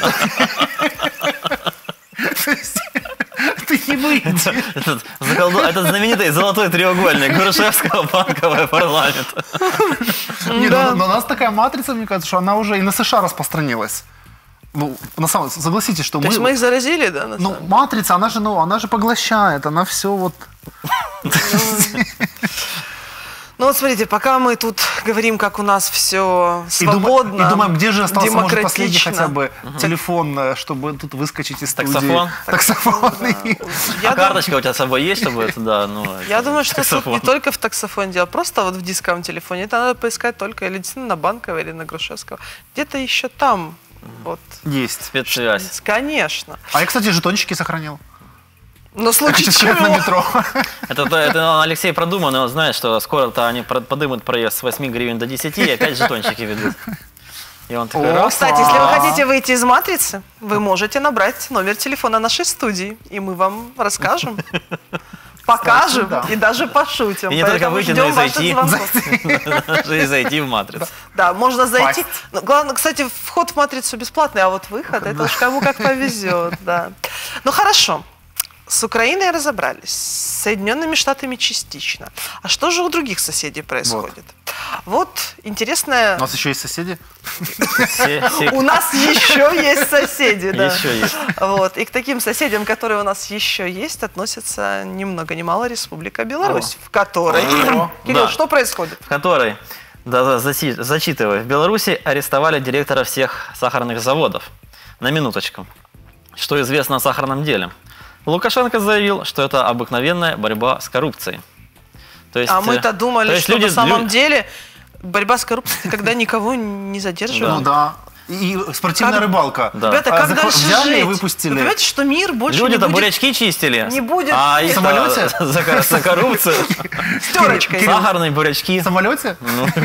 Ты не выйдешь. Это знаменитый золотой треугольник Грушевского, Банкового, парламента. Но у нас такая «Матрица», мне кажется, что она уже и на США распространилась. Ну, на самом деле, согласитесь, что То есть мы их заразили, да? Ну, «Матрица», она же поглощает, она все вот... Ну вот смотрите, пока мы тут говорим, как у нас все свободно, и думаем, где же остался, может, последний демократично. хотя бы телефон, чтобы тут выскочить из студии. Таксофон? Таксофон. А карточка у тебя с собой есть, чтобы это, да, ну... Я думаю, что тут не только в таксофоне дело, просто вот в дисковом телефоне. Это надо поискать только или действительно на Банковой, или на Грушевского. Где-то еще там. Вот. Есть. Спецсвязь. Конечно. А я, кстати, жетончики сохранил. На случай чего? На метро. Это Алексей продуман, он знает, что скоро-то они подымут проезд с 8 гривен до 10 и опять жетончики ведут. И он такой, раз. Кстати, если вы хотите выйти из «Матрицы», вы можете набрать номер телефона нашей студии, и мы вам расскажем, покажем и даже пошутим. И не только выйти, но и зайти. Даже и зайти в «Матрицу». Да, можно зайти. Главное, кстати, вход в «Матрицу» бесплатный, а вот выход, это уж кому как повезет. Ну хорошо. С Украиной разобрались, с Соединенными Штатами частично. А что же у других соседей происходит? Вот интересная... У нас еще есть соседи? У нас еще есть соседи, да. Еще есть. Вот. И к таким соседям, которые у нас еще есть, относится ни много ни мало Республика Беларусь, в которой... Кирилл, что происходит? В которой, зачитываю, в Беларуси арестовали директора всех сахарных заводов. На минуточку. Что известно о сахарном деле? Лукашенко заявил, что это обыкновенная борьба с коррупцией. То есть, а мы-то думали, что на самом деле борьба с коррупцией, когда никого не задерживают. Ну да. И спортивная рыбалка. Да. Ребята, как дальше взяли жить? и выпустили. Вы понимаете, что мир больше Люди-то не будет... бурячки чистили. Не будет... А в самолете? За коррупцию. С терочкой. Сахарные бурячки. В самолете?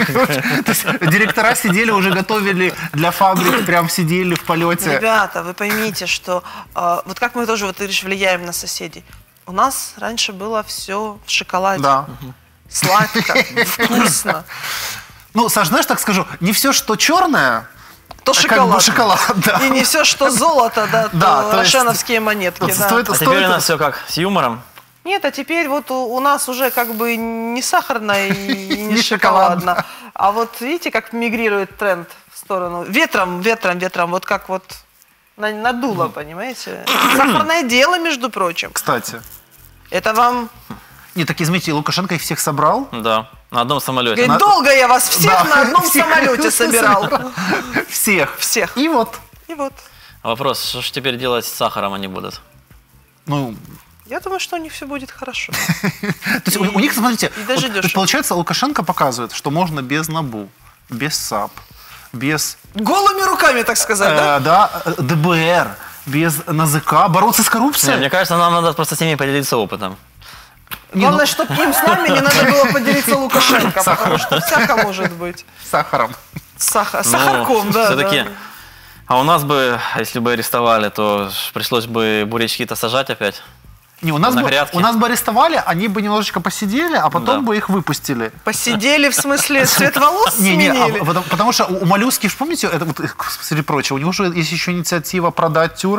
То есть директора сидели, уже готовили для фабрик, прям сидели в полете. Ребята, вы поймите, что вот как мы тоже, вот ты говоришь, влияем на соседей. У нас раньше было все в шоколаде. Да. Сладко, вкусно. Ну, Саш, знаешь, так скажу, не все, что черное, То шоколад. Шоколад, да. И не все, что золото, да, то рошеновские монетки. Вот Да. А теперь у нас все как, с юмором? Нет, а теперь вот у нас уже как бы не сахарно и не шоколадно. А вот видите, как мигрирует тренд в сторону. Ветром, вот как вот надуло, понимаете? Сахарное дело, между прочим. Кстати. Это вам... Не, так измените, Лукашенко их всех собрал? Да, на одном самолете. Говорит, долго я вас всех на одном самолете собирал. Всех. Всех. И вот. Вопрос, что же теперь делать с сахаром они будут? Ну... Я думаю, что у них все будет хорошо. То есть у них, смотрите, даже дешево. Получается, Лукашенко показывает, что можно без НАБУ, без САП, без... Голыми руками, так сказать, да? Да, ДБР, без НАЗК бороться с коррупцией. Мне кажется, нам надо просто с ними поделиться опытом. Главное, чтобы им с нами не надо было поделиться Лукашенко, потому что всяко может быть. Сахаром. Сахарком, да. Все-таки. А у нас бы, если бы арестовали, то пришлось бы бурячки-то сажать опять. Не, у нас бы арестовали, они бы немножечко посидели, а потом бы их выпустили. Посидели, в смысле, цвет волос сменили? Потому что у Малюски, помните, это, среди прочего, у него же есть еще инициатива продать тюрьмы.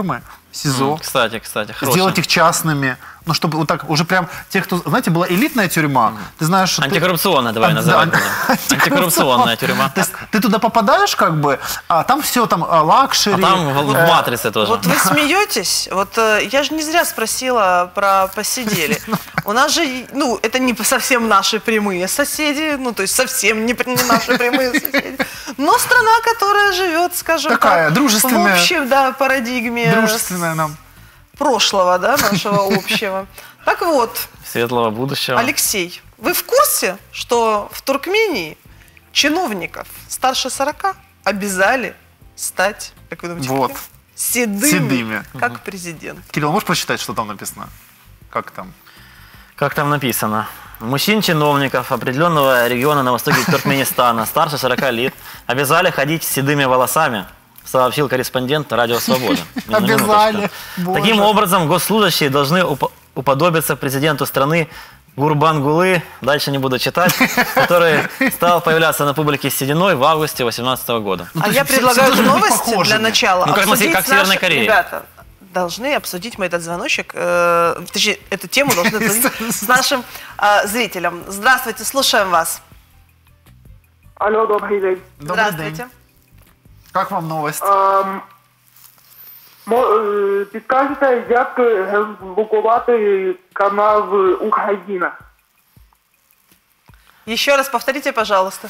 СИЗО. Кстати, хорошо. Сделать их частными. Ну, чтобы вот так уже прям те, кто... Знаете, была элитная тюрьма. Ты знаешь, что антикоррупционная, давай называть. Антикоррупционная тюрьма. То есть ты туда попадаешь, как бы, а там все, там лакшери. А там в матрице тоже. Вот вы смеетесь, вот я же не зря спросила про посидели. У нас же, ну, это не совсем наши прямые соседи, ну, то есть совсем не наши прямые соседи, но страна, которая живет, скажем такая, так, дружественная, в общей, да, парадигме дружественная нам. Прошлого, да, нашего общего. Так вот, светлого будущего. Алексей, вы в курсе, что в Туркмении чиновников старше 40 обязали стать, как вы думаете, вот. седыми, как президент? Кирилл, можешь прочитать, что там написано? Как там? Как там написано? Мужчин-чиновников определенного региона на востоке Туркменистана старше 40 лет обязали ходить с седыми волосами, сообщил корреспондент «Радио Свобода». Обязали. Таким образом, госслужащие должны уподобиться президенту страны Гурбангулы, дальше не буду читать, который стал появляться на публике с сединой в августе 2018 года. А я предлагаю новости для начала. Ну, как в Северной Корее. Ребята, должны обсудить мы этот звоночек, точнее, эту тему должны обсудить с нашим зрителем. Здравствуйте, слушаем вас. Алло, добрый день. Здравствуйте. Как вам новость? Підкажете, як блокувати канал Украина? Еще раз повторите, пожалуйста.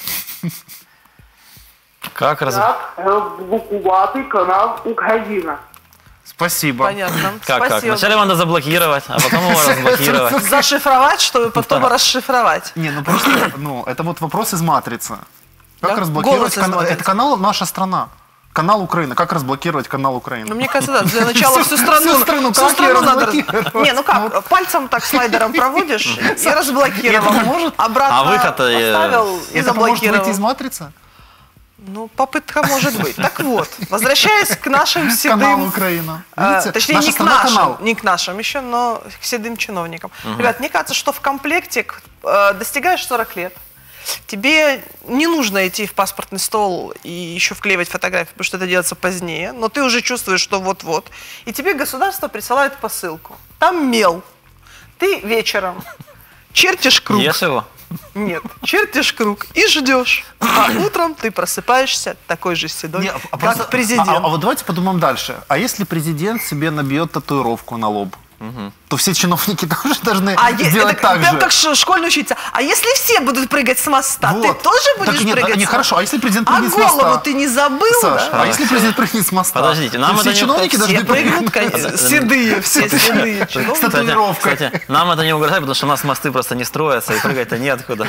Как блокувати канал Украина? Спасибо. Понятно. Как? Спасибо. Вначале надо заблокировать, а потом его разблокировать. Зашифровать, чтобы потом расшифровать. Не, ну просто, ну, это вот вопрос из «Матрицы». Как Да? разблокировать Голос из канал? «Матрицы». Это канал «Наша страна». Канал Украина. Как разблокировать канал Украина? Ну, мне кажется, да, для начала всю страну Всю страну как её надо разблокировать? Не, ну как, пальцем так слайдером проводишь и разблокировал. Это поможет? Обратно А выход-то, поставил и Это поможет выйти из заблокировал. «Матрицы»? Ну, попытка может быть. Так вот, возвращаясь к нашим Канал седым... Украина. Видите? Точнее, Наша не к страна нашим, канал. не к нашим еще, но к седым чиновникам. Ребят, мне кажется, что в комплекте достигаешь 40 лет, тебе не нужно идти в паспортный стол и еще вклеивать фотографии, потому что это делается позднее, но ты уже чувствуешь, что вот-вот. И тебе государство присылает посылку. Там мел. Ты вечером чертишь круг. Ешь его? Нет, чертишь круг и ждешь. А утром ты просыпаешься такой же седой, Не, как президент. А вот давайте подумаем дальше. А если президент себе набьет татуировку на лоб, то все чиновники тоже должны сделать это так прям же? как школьная учительница. А если все будут прыгать с моста, Вот. ты тоже Так будешь нет, прыгать не, с хорошо, моста? а если президент А прыгнет с моста? голову ты не забыл, Саш, да? а если президент прыгнет с моста? Подождите, то нам все это не- чиновники Все должны прыгнут, прыгнуть. конечно, седые, все седые С чиновники. татуировкой. Кстати, нам это не угрожает, потому что у нас мосты просто не строятся, и прыгать-то неоткуда.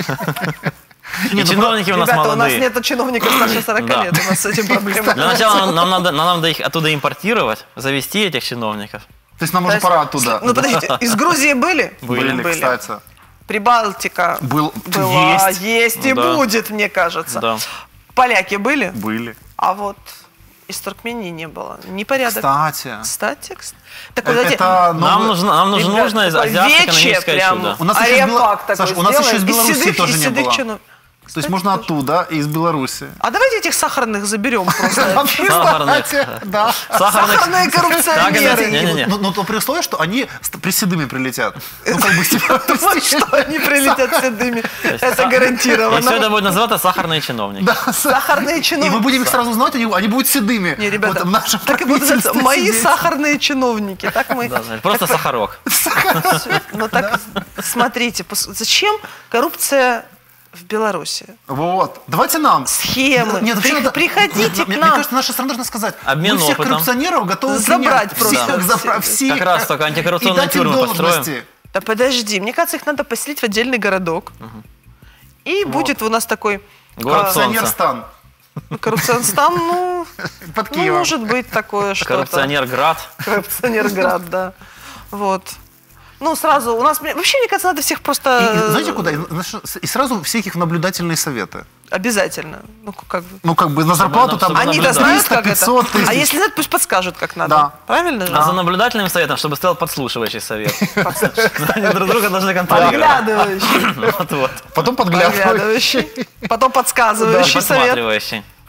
И ну, чиновники у нас Ребята, у нас молодые. нет чиновников старше 40 Да. лет, у нас с этим проблема. Для начала нам надо их оттуда импортировать, завести этих чиновников. То есть нам То уже есть, пора оттуда. Ну, подождите, из Грузии были? Были, кстати. Прибалтика была, есть и Да. будет, мне кажется. Да. Поляки были? Были. А вот из Туркмении не было. Непорядок. Кстати. Так вот, знаете, Это Нам нужно ребят, такое азиатское вече экономическое прям, чудо. У нас еще из аэропак такой Саш, у нас еще из сделаем, Белоруссии тоже не седых было. чинов- То есть можно оттуда и из Беларуси. А давайте этих сахарных заберем просто. Сахарных. Да. Сахарные коррупционеры. Не-не-не. Но то при условии, что они приседыми прилетят. Ну, как бы, типа, Вот что они прилетят седыми. Это И гарантированно. все это будет называться сахарные чиновники. Сахарные И чиновники. мы будем их сразу узнать, они будут седыми. Не, ребята, Вот в нашем так и будут называться правительстве мои сидеть. сахарные чиновники. Так мы... Да, просто сахарок. Ну так, смотрите, зачем коррупция в Беларуси? Вот. Давайте нам. Схемы. Нет, вообще надо- Приходите к Мне нам. кажется, наша страна должна сказать, Обмен мы всех опытом. коррупционеров готовы Забрать принять. просто. Всех забрать, всех. Как раз только антикоррупционные И дать им тюрьмы построим. должности. Да подожди, мне кажется, их надо поселить в отдельный городок. И будет у нас такой Город солнца. Коррупционер-стан. коррупционстан, ну, Под ну, Киевом. может быть такое что-то. Коррупционер-град. Коррупционер-град, да. Вот. Ну, сразу, у нас, вообще, мне кажется, надо всех просто... И знаете куда? И сразу всех их в наблюдательные советы. Обязательно. Ну, как бы. Ну, как бы на зарплату там чтобы Они-то наблюдать. знают, как 500 это. тысяч. А если знают, пусть подскажут, как надо. Да. Правильно же? А за наблюдательным советом, чтобы стоял подслушивающий совет. Они друг друга должны контролировать. Подглядывающий. Вот-вот. Потом подглядывают. Подглядывающий. Потом подсказывающий совет. Подсматривающий.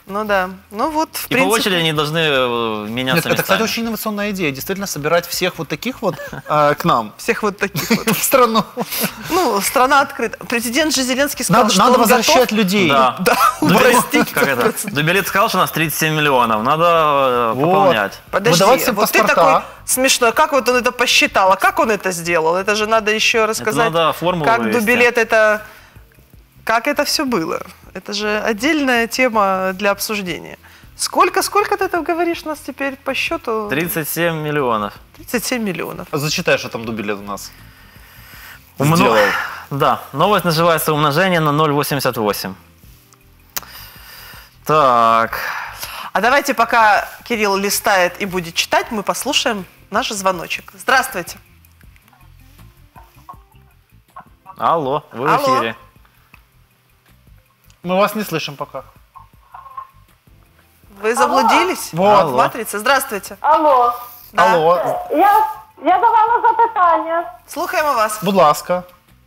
Ну да. Ну вот, в И по принципе... очереди они должны меняться Нет, это, кстати, местами. очень инновационная идея. Действительно, собирать всех вот таких вот к нам, Всех вот таких вот. в страну. Ну, страна открыта. Президент же Зеленский сказал, Надо, что надо он возвращать готов... людей. Да. Да, упростить. Как это? Дубилет сказал, что у нас 37 миллионов. Надо Вот. пополнять. Подожди, Выдавать всем вот ты паспорта. такой смешной. Как вот он это посчитал? А как он это сделал? Это же надо еще рассказать, надо формулу как вывести. Дубилет это... Как это все было? Это же отдельная тема для обсуждения. Сколько ты там говоришь у нас теперь по счету? 37 миллионов. 37 миллионов. Зачитай, что там Дубилет у нас Умно- сделал. Да, новость называется «Умножение на 0,88». Так, А давайте, пока Кирилл листает и будет читать, мы послушаем наш звоночек. Здравствуйте. алло, вы в Алло. эфире. Мы вас не слышим пока. Вы заблудились? Вот. В матрице. Здравствуйте. Алло, Да. Алло, я давала запитання. Слухаємо вас. будь ласка.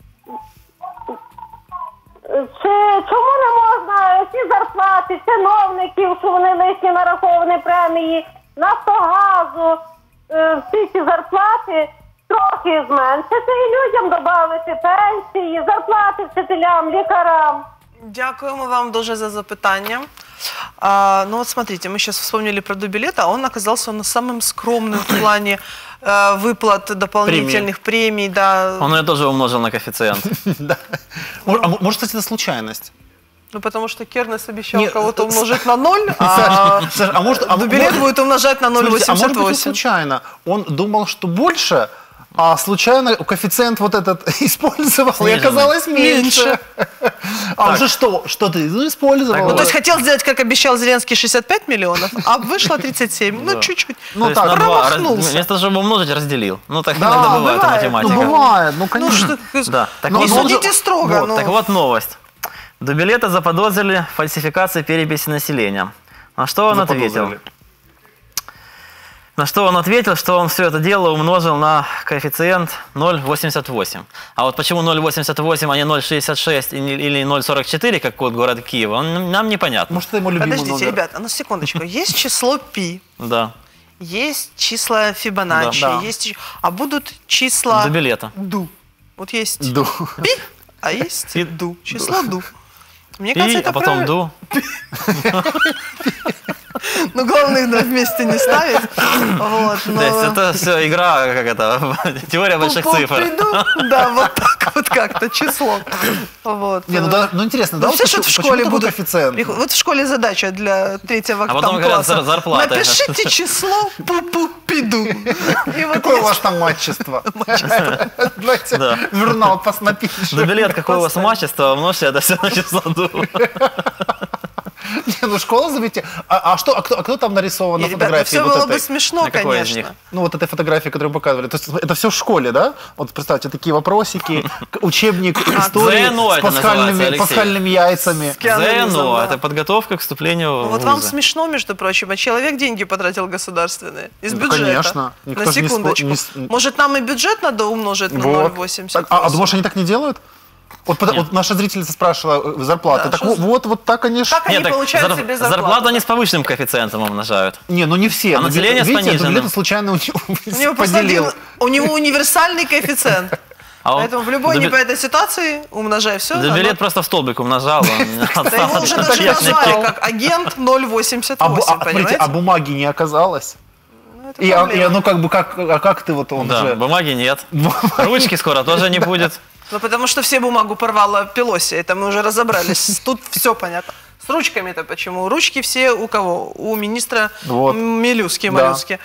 Чому не можна ці зарплати чиновників, що вони лишні нараховані премії, Нафтогазу, всі ці зарплати трохи зменшити і людям додати пенсії, зарплати вчителям, лікарям? Дякуємо вам дуже за запитання. Ну вот смотрите, мы сейчас вспомнили про Дубилета, а он оказался самым скромным в плане выплат дополнительных премий. Да. Он ее тоже умножил на коэффициент. Да. Может, кстати, это случайность? Ну потому что Кернес обещал Нет, кого-то это- умножить на 0, а Саша, а может, Дубилет будет умножать на Слушайте, а может быть, 0,88. это случайно? Он думал, что больше, а случайно коэффициент вот этот использовал, и Сниженный. оказалось меньше. А уже что ты использовал? Так Ну, вот. то есть хотел сделать, как обещал Зеленский, 65 миллионов, а вышло 37. Ну, Да. чуть-чуть. Ну То есть так, на 2, промахнулся. вместо того, чтобы умножить, разделил. Ну так Да, иногда бывает бывает. математика. Ну, бывает, ну, Ну, конечно. что, Да. Так не вот, судите строго. Вот, ну. так вот новость. Дубилета заподозрили в фальсификации переписи населения. На что он ответил? Заподозрили. На что он ответил, что он все это дело умножил на коэффициент 0,88. А вот почему 0,88, а не 0,66 или 0,44, как код города Киева, нам непонятно. Может, это ему любимый Подождите, номер. ребят, а ну секундочку. Есть число π, Да, есть числа Фибоначчи, Да. есть... А будут числа... Дубилета. Ду. Вот есть Ду. π, а есть ду. Число ду. Мне И, кажется, это а потом правильно. ду. Ну, главное, их вместе не ставить. Вот, но... То есть это все игра, как это, теория больших цифр. Приду, да, вот так вот как-то число. Вот. Не, ну интересно, да? Ну, вот все, что почему- в почему школе такой будут... коэффициент? Вот в школе задача для 3-го А потом там говорят, класса. зарплаты. Напишите число пу-пу-пиду. И вот Какое у есть- вас там матчество? Давайте Да. в журнал напишем. Дубилет, какое у вас мачество, умножьте это все на число ду. Не, ну школа зовите. А кто там нарисован на Не, ребята, фотографии все вот было бы этой? смешно, На какой из конечно. них? Ну, вот этой фотографии, которую мы показывали. То есть это все в школе, да? Вот представьте, такие вопросики, учебник истории ЗНО с это называется, Алексей. пасхальными яйцами. Киану ЗНО, да. это подготовка к вступлению Ну, в вот вам вузы. смешно, между прочим, а человек деньги потратил государственные из Ну, бюджета. конечно. Никто На же не секундочку. Может, нам и бюджет надо умножить на Вот. 0,88? Так, а думаешь, они так не делают? Вот наша зрительница спрашивала зарплаты. Да, так что вот так они ж... Как они Нет, так получают себе зарплату? зарплату они с повышенным коэффициентом умножают. Не, ну не все. А население с Видите, пониженным. Дубилет случайно У него, поделил. просто у него универсальный коэффициент. А он- Поэтому в любой Дуби- непонятной ситуации умножай все. Дубилет просто в столбик умножал. Да его уже даже назвали как агент 0,88, Смотрите, понимаете? а бумаги не оказалось. Ну, это И проблема. ну как бы, как ты вот он Да, же... бумаги нет. Ручки скоро тоже не будет. Ну, потому что все бумагу порвала Пелоси, это мы уже разобрались. Тут все понятно. С ручками-то почему? Ручки все у кого? У министра Вот. Милюски, Да. Малюски.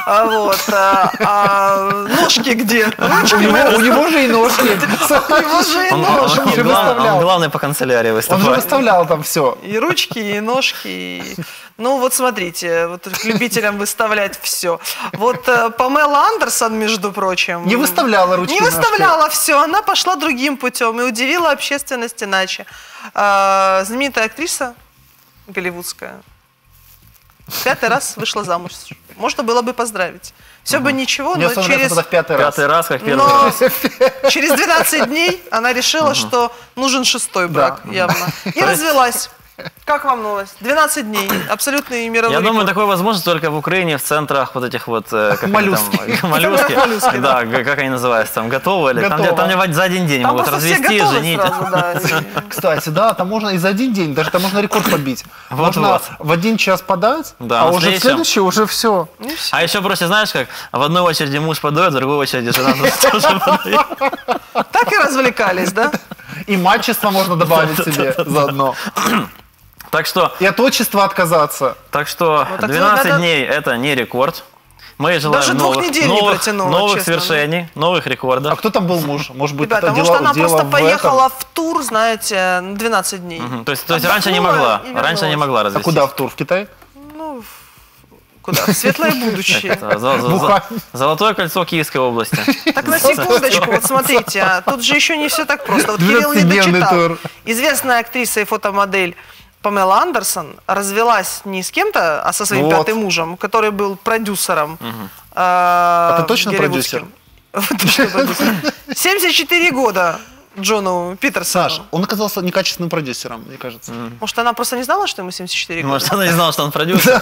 А ножки где? Ручки У него же и ножки. у него же и Он ножки. же выставлял. он главный по канцелярии Он же выступает. выставлял там все. И ручки, и ножки. Ну, вот смотрите, вот к любителям выставлять все. Вот Памела Андерсон, между прочим... Не выставляла ручки. Не выставляла все, она пошла другим путем и удивила общественность иначе. Знаменитая актриса голливудская 5-й раз вышла замуж. Можно было бы поздравить. Все бы ничего, Не но оставляется тогда в 5-й раз. 5-й раз, как первый но раз. через 12 дней она решила, что нужен 6-й брак, Да. явно. И развелась. Как вам новость? 12 дней. Абсолютный мировой Я думаю, рекорд. такое возможно только в Украине, в центрах вот этих вот... как они Моллюски. там, моллюски. Моллюски, Да, как они называются там, готовы или? Там, Готово. где за один день Там могут просто все развести, готовы женить. сразу, да. Кстати, да, там можно и за один день, даже там можно рекорд побить. Вот-вот. Можно в один час подать, Да, а на уже в следующем. следующий уже все. Ну и всё. А еще проще, знаешь как? В одной очереди муж подает, в другой очереди жена тоже подает. Так и развлекались, да? И мачество можно добавить себе заодно. Так что И от отчества отказаться. Так что так 12 надо- дней это не рекорд. Мы желаем Даже 2 недель не протянуло, новых честно, свершений, новых рекордов. А кто там был муж? Может быть, Ребята, это может, она дело просто в поехала этом? в тур, знаете, на 12 дней. То есть раньше не Отдохнула могла. и Раньше не вернулась. могла А развестись. куда, в тур? В Китай? Ну, куда? В светлое будущее. Это Бухать. Золотое кольцо Киевской области. Так на секундочку, вот смотрите, тут же еще не все так просто. Вот Кирилл не 12-дневный дочитал. тур. Известная актриса и фотомодель Памела Андерсон развелась не с кем-то, а со своим Вот. пятым мужем, который был продюсером. ты точно голливудским. Точно продюсер. 74 года Джону Питерсону. Саш, он оказался некачественным продюсером, мне кажется. Может, она просто не знала, что ему 74 года? Может, она не знала, что он продюсер.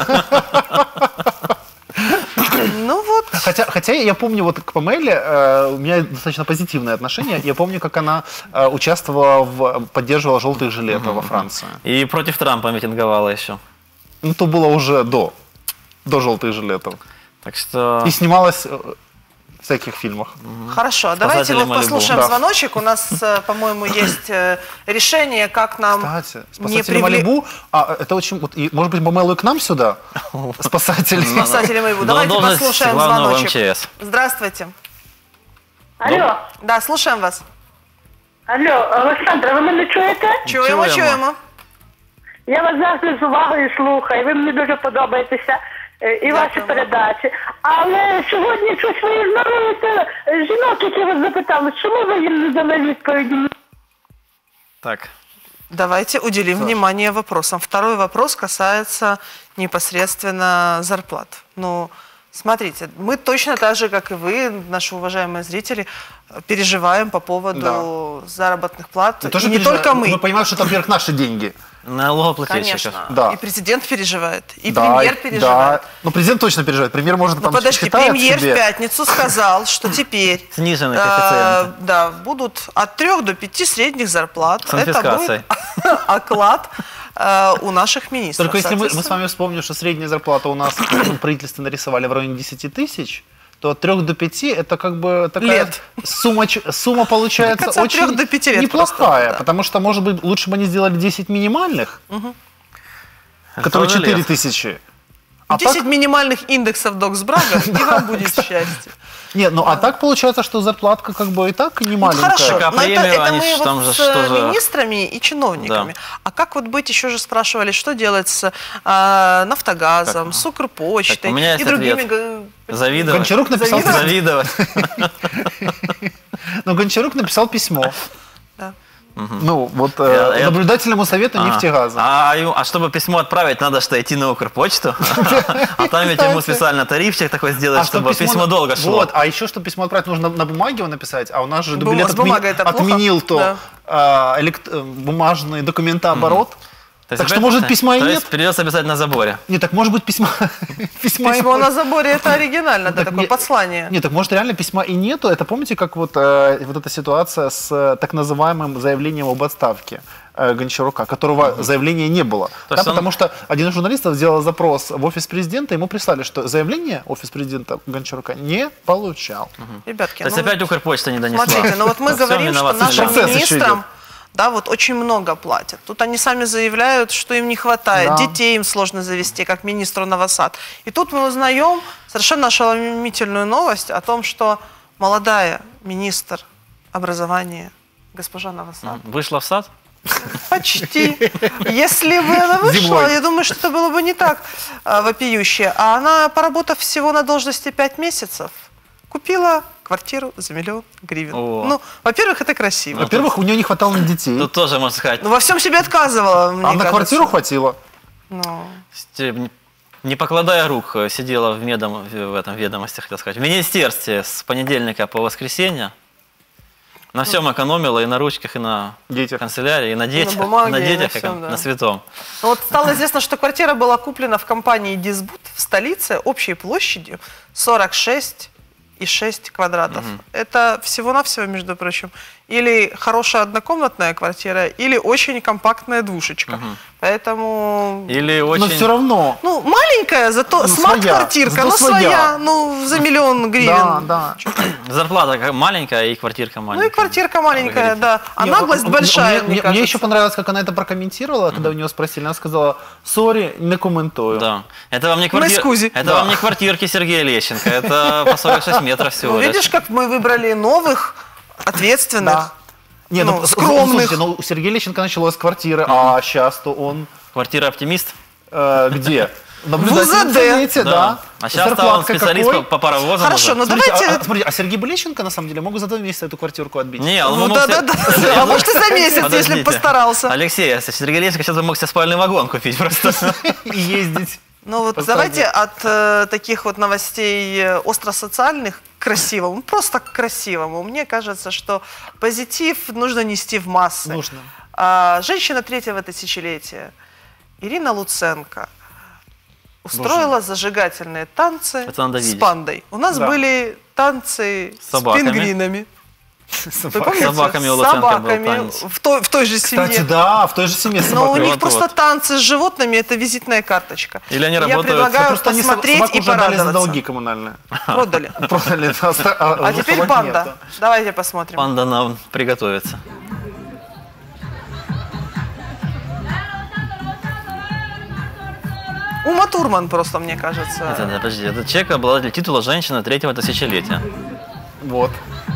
Ну вот. Хотя я помню, вот к Памеле у меня достаточно позитивное отношение. Я помню, как она поддерживала желтых жилетов во Франции. И против Трампа митинговала еще. Ну, то было уже до желтых жилетов. Так что... И снималась в всяких фильмах. Хорошо, давайте Спасатели вот Малибу. послушаем Да. звоночек. У нас, по-моему, есть решение, как нам Кстати, не спасатели Малибу, это очень... Вот, и, может быть, Памелу и к нам сюда? Спасатели. Спасатели Малибу. Давайте Должность послушаем главного звоночек. МЧС. Здравствуйте. Алло, Да, слушаем вас. алло, Олександра, ви мене чуєте? Чуємо, чуємо. Я вас завжди з увагою слухаю, ви мені дуже подобаєтеся і ваші передачі. Але сьогодні щось ви ігноруєте жінок, які вас запитали, чому ви їм не дали відповіді? Так. Давайте уделим внимание вопросам. Второй вопрос касается непосредственно зарплат. Ну, смотрите, мы точно так же, как и вы, наши уважаемые зрители, переживаем по поводу заработных плат. Тоже И не переживаю. только мы. Мы понимаем, что там вверх наши деньги. Налогоплательщиков. Конечно. Да. И президент переживает, и Да, премьер переживает. Да. Ну, президент точно переживает. Премьер может Ну, там подожди, считает премьер себе. в пятницу сказал, что теперь Сниженный коэффициент. да, будут от 3 до 5 средних зарплат. С конфискацией. Это будет оклад у наших министров. Только если мы с Соответственно, вами вспомним, что средняя зарплата у нас в правительстве нарисовали в районе 10 тысяч, то от 3 до 5 это как бы такая Лет. сумма получается Кажется, от очень 3 до 5 лет неплохая, просто, да. потому что, может быть, лучше бы они сделали 10 минимальных, которые Тоже 4 лет. тысячи. А 10 так, минимальных индексов Доксбрага, и вам будет счастье. нет, ну а так получается, что зарплатка как бы и так не маленькая. Хорошо, Так, а но это премию они мы ж там вот же с что же- министрами и чиновниками. Да. А как вот быть, еще же спрашивали, что делать с Нафтогазом, с Укрпочтой Так, у меня есть и другими... ответ. Завидовать. Гончарук написал, Завидовать. но Гончарук написал письмо. Да. Ну, вот Я- наблюдательному совету нефтегаза. А чтобы письмо отправить, надо что, идти на Укрпочту? А там ведь ему специально тарифчик такой сделать, что чтобы письмо долго шло. Вот, а еще, чтобы письмо отправить, нужно на бумаге его написать, а у нас же Дубилет С бумагой это плохо. отменил то Да. бумажный документооборот. То есть Так что, опять- может, письма и то нет? есть придется писать на заборе. Нет, так может быть письма и Письмо нет. на заборе – это оригинально, это Так такое не- послание. Нет, так может реально письма и нету. Это помните, как вот эта ситуация с так называемым заявлением об отставке Гончарука, которого заявления не было. То Да, есть он- потому что один из журналистов сделал запрос в офис президента, ему прислали, что заявление офис президента Гончарука не получал. Ребятки, То есть ну опять Укрпочта не донесла. смотрите, ну вот мы Всё говорим, что виноват нашим Процесс еще министрам, идет. да, вот очень много платят. Тут они сами заявляют, что им не хватает, Да. детей им сложно завести, как министру Новосад. И тут мы узнаем совершенно ошеломительную новость о том, что молодая министр образования госпожа Новосад Вышла в сад? почти. Если бы она вышла, Зимой. я думаю, что это было бы не так вопиюще. А она, поработав всего на должности 5 месяцев, купила квартиру за 1 000 000 гривен. О. Ну, во-первых, это красиво. Во-первых, у нее не хватало на детей, Тут тоже, можно сказать, Ну, во всем себе отказывала, мне а на кажется. квартиру хватило. Ну, не покладая рук, сидела в этом ведомости, хотел сказать, в министерстве с понедельника по воскресенье. На всем экономила, и на ручках, и на Детях. канцелярии, и на детях, бумаге, на и на детях, всем, да. на святом. Ну, вот стало известно, что квартира была куплена в компании «Дисбут» в столице общей площадью 46,6 квадратов. Это всего-навсего, между прочим, или хорошая однокомнатная квартира, или очень компактная двушечка. Поэтому... Или Но очень... все равно. Ну, маленькая, зато Ну, смарт-квартирка, зато но своя. своя, ну, за 1 миллион гривен. Да. Зарплата маленькая, и квартирка Ну маленькая. и квартирка маленькая, говорите. да. А наглость большая, мне Мне кажется. еще понравилось, как она это прокомментировала, когда у нее спросили. Она сказала, сори, не комментую. Да. Это вам не скузи. Это Да. вам не квартирки Сергея Лещенко, это по 46 метров всего Ну, лишь. видишь, как мы выбрали новых, ответственных. Да. Не, Ну, ну, скромных. слушайте, ну, Сергей Лещенко началось с квартиры, а сейчас-то он Квартира «Оптимист». где? Наблюдатель в УЗД. интернете, да. А сейчас он Зарплатка специалист какой? по паровозам. Хорошо, уже. ну Смотрите, давайте... смотрите, а Сергей Лещенко, на самом деле, мог за 2 месяца эту квартирку отбить. Не, он Ну мог себе- да-да-да. А может и за месяц, если Подождите. бы постарался. Алексей, Сергей Лещенко сейчас мог себе спальный вагон купить просто. И ездить. Ну вот По давайте от таких вот новостей остросоциальных к красивому, просто к красивому. Мне кажется, что позитив нужно нести в массы. Нужно. Женщина 3-го тысячелетия Ирина Луценко устроила зажигательные танцы Это надо с видеть. пандой. У нас Да. были танцы С с собаками. пингвинами. Вы помните? собаками у С Луценко был собаками танец. в той же семье. Кстати, да, в той же семье Но у собака. них Вот, просто вот. танцы с животными – это визитная карточка. Или они Я работают- предлагаю Просто они посмотреть собаку и уже дали за порадоваться. долги коммунальные. Продали. Продали. А теперь панда. Давайте посмотрим. Панда нам приготовится. Ума Турман просто, мне кажется. Это, подожди, этот человек обладатель титула «Женщина 3-го тысячелетия». Вот.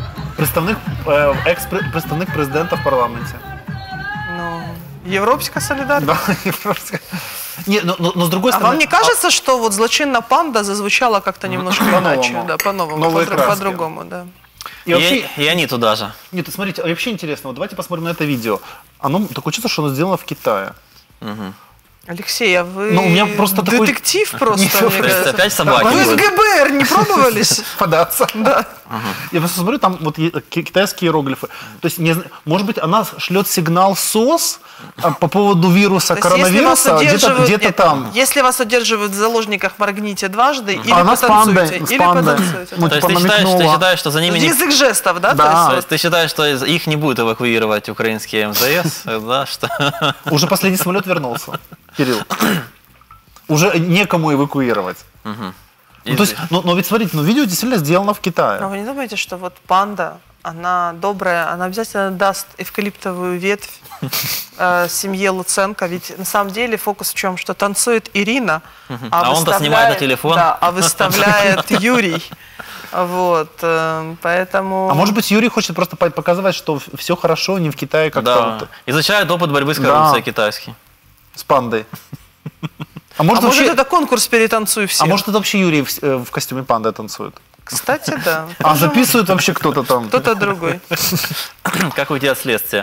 Представник президента в парламенті. Ну, Европейская солидарность. Да, європейська. Ні, но с другой А стороны... вам не кажется, что вот злочинная панда зазвучала как-то немножко По-новому. иначе? Да, по-новому, Новые краски. по-другому, да. И вообще, И они туда же. нет, смотрите, вообще интересно, вот давайте посмотрим на это видео. Оно, такое чувство, что оно сделано в Китае. Алексей, а вы Ну, у меня просто такой- детектив просто, Нет, мне То есть кажется. опять собаки Вы в будут. ГБР не пробовались? Податься. Да. Я просто смотрю, там вот китайские иероглифы. То есть, может быть, она шлет сигнал СОС по поводу вируса То есть, если вас коронавируса удерживают- где-то нет, там. Если вас удерживают в заложниках, моргните дважды или А она с потанцуйте. пандой, Или потанцуйте. ну, То есть типа ты намекнула. считаешь, что за ними не... Язык жестов, да? Да. То есть, То есть ты считаешь, что их не будет эвакуировать украинские МЗС, да, что... Уже последний самолет вернулся, Кирилл. Уже некому эвакуировать. Ну, то есть, но ведь смотрите, видео действительно сделано в Китае. А вы не думаете, что вот панда, она добрая, она обязательно даст эвкалиптовую ветвь семье Луценко? Ведь на самом деле фокус в чем? Что танцует Ирина, А он-то снимает на телефон. Да, а выставляет Юрий. Вот, поэтому... А может быть, Юрий хочет просто показывать, что все хорошо, не в Китае как-то Да. вот Изучают опыт борьбы с Да. коррупцией китайский. с пандой. А А может, может, вообще, это конкурс «Перетанцуй всех»? а может это вообще Юрий в костюме панды танцует? Кстати, да. А записывает вообще кто-то там? Кто-то другой. Как уйти от следствия?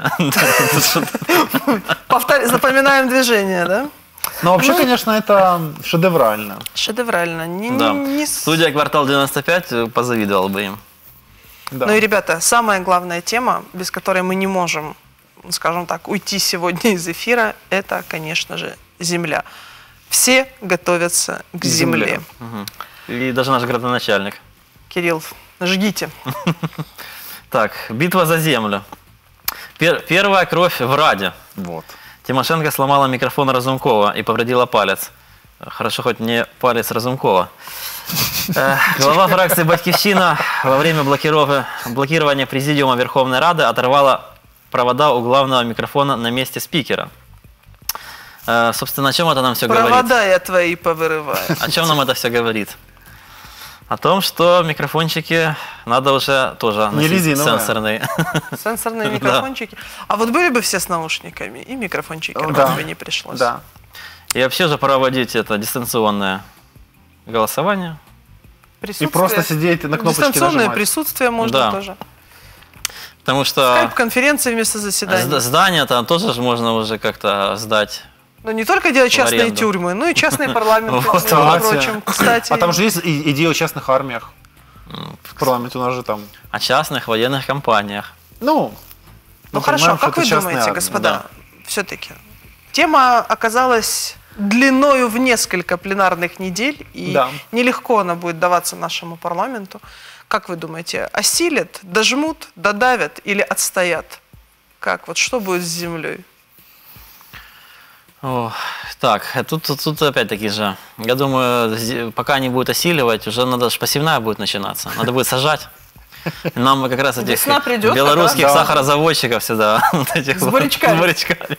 Запоминаем движение, да? Ну, вообще, конечно, это шедеврально. Шедеврально. Да. Не Студия «Квартал 95» позавидовал бы им. Да. Ну и, ребята, самая главная тема, без которой мы не можем, скажем так, уйти сегодня из эфира, это, конечно же, земля. Все готовятся к земле. И даже наш градоначальник. Кирилл, жгите. Так, битва за землю. Первая кровь в Раде. Вот. Тимошенко сломала микрофон Разумкова и повредила палец. Хорошо, хоть не палец Разумкова. Глава фракции «Батьківщина» во время блокирования президиума Верховной Рады оторвала провода у главного микрофона на месте спикера. Собственно, о чем это нам все говорит? Провода я твои повырываю. О чем нам это все говорит? О том, что микрофончики надо уже тоже Не носить резиновые. сенсорные. Сенсорные микрофончики. А вот были бы все с наушниками, и микрофончики Да. рвать бы не пришлось. Да. И вообще же проводить это дистанционное голосование. И Присутствие. просто сидеть и на кнопочки Дистанционное нажимать. присутствие можно Да. тоже. Потому что Скайп-конференции вместо заседания. здание там тоже же можно уже как-то сдать. Но не только делать частные аренду. тюрьмы, но и частные парламенты, Вот, между кстати. прочим. Кстати, А там же есть идея о частных армиях. В парламенте у нас же там. О частных военных компаниях. Ну хорошо, понимаем, что как это вы частная думаете, армия. господа, все-таки тема оказалась длиною в несколько пленарных недель, и Да. нелегко она будет даваться нашему парламенту. Как вы думаете, осилят, дожмут, додавят или отстоят? Как? Вот что будет с землей? Так, тут опять-таки же, я думаю, пока они будут осиливать, уже надо же посевная будет начинаться. Надо будет сажать. Нам как раз этих Весна придет, белорусских да. сахарозаводчиков сюда. С бурячками. С бурячками.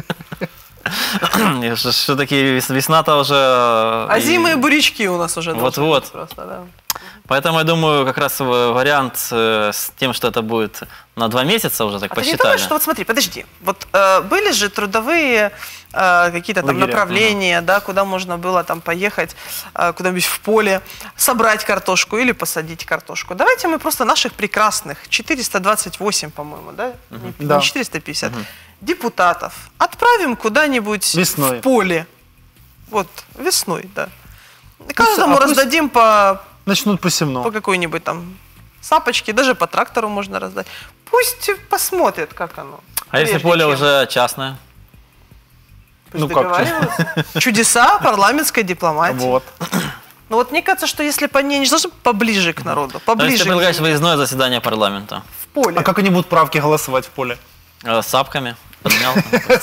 Все-таки весна-то уже... А зимы и бурячки у нас уже должны Вот-вот. быть просто, да. Поэтому я думаю, как раз вариант с тем, что это будет на 2 месяца уже так А ты не посчитали. думаешь, что вот смотри, подожди, вот были же трудовые какие-то там Лагеря. направления, да, куда можно было там поехать куда-нибудь в поле, собрать картошку или посадить картошку. Давайте мы просто наших прекрасных 428, по-моему, да, Да. не 450 депутатов отправим куда-нибудь Весной. в поле, вот весной, да. Каждому а пусть- раздадим по Начнут посевно. какой-нибудь там сапочке, даже по трактору можно раздать. Пусть посмотрят, как оно. А если Прежде поле чем. уже частное? Пусть Ну, как договариваются. Чудеса парламентской дипломатии. Вот. Ну вот мне кажется, что если бы они не должны поближе к народу, То есть поближе ты к предлагаешь земле, выездное заседание парламента? в поле. А как они будут правки голосовать в поле? С сапками? Поднял?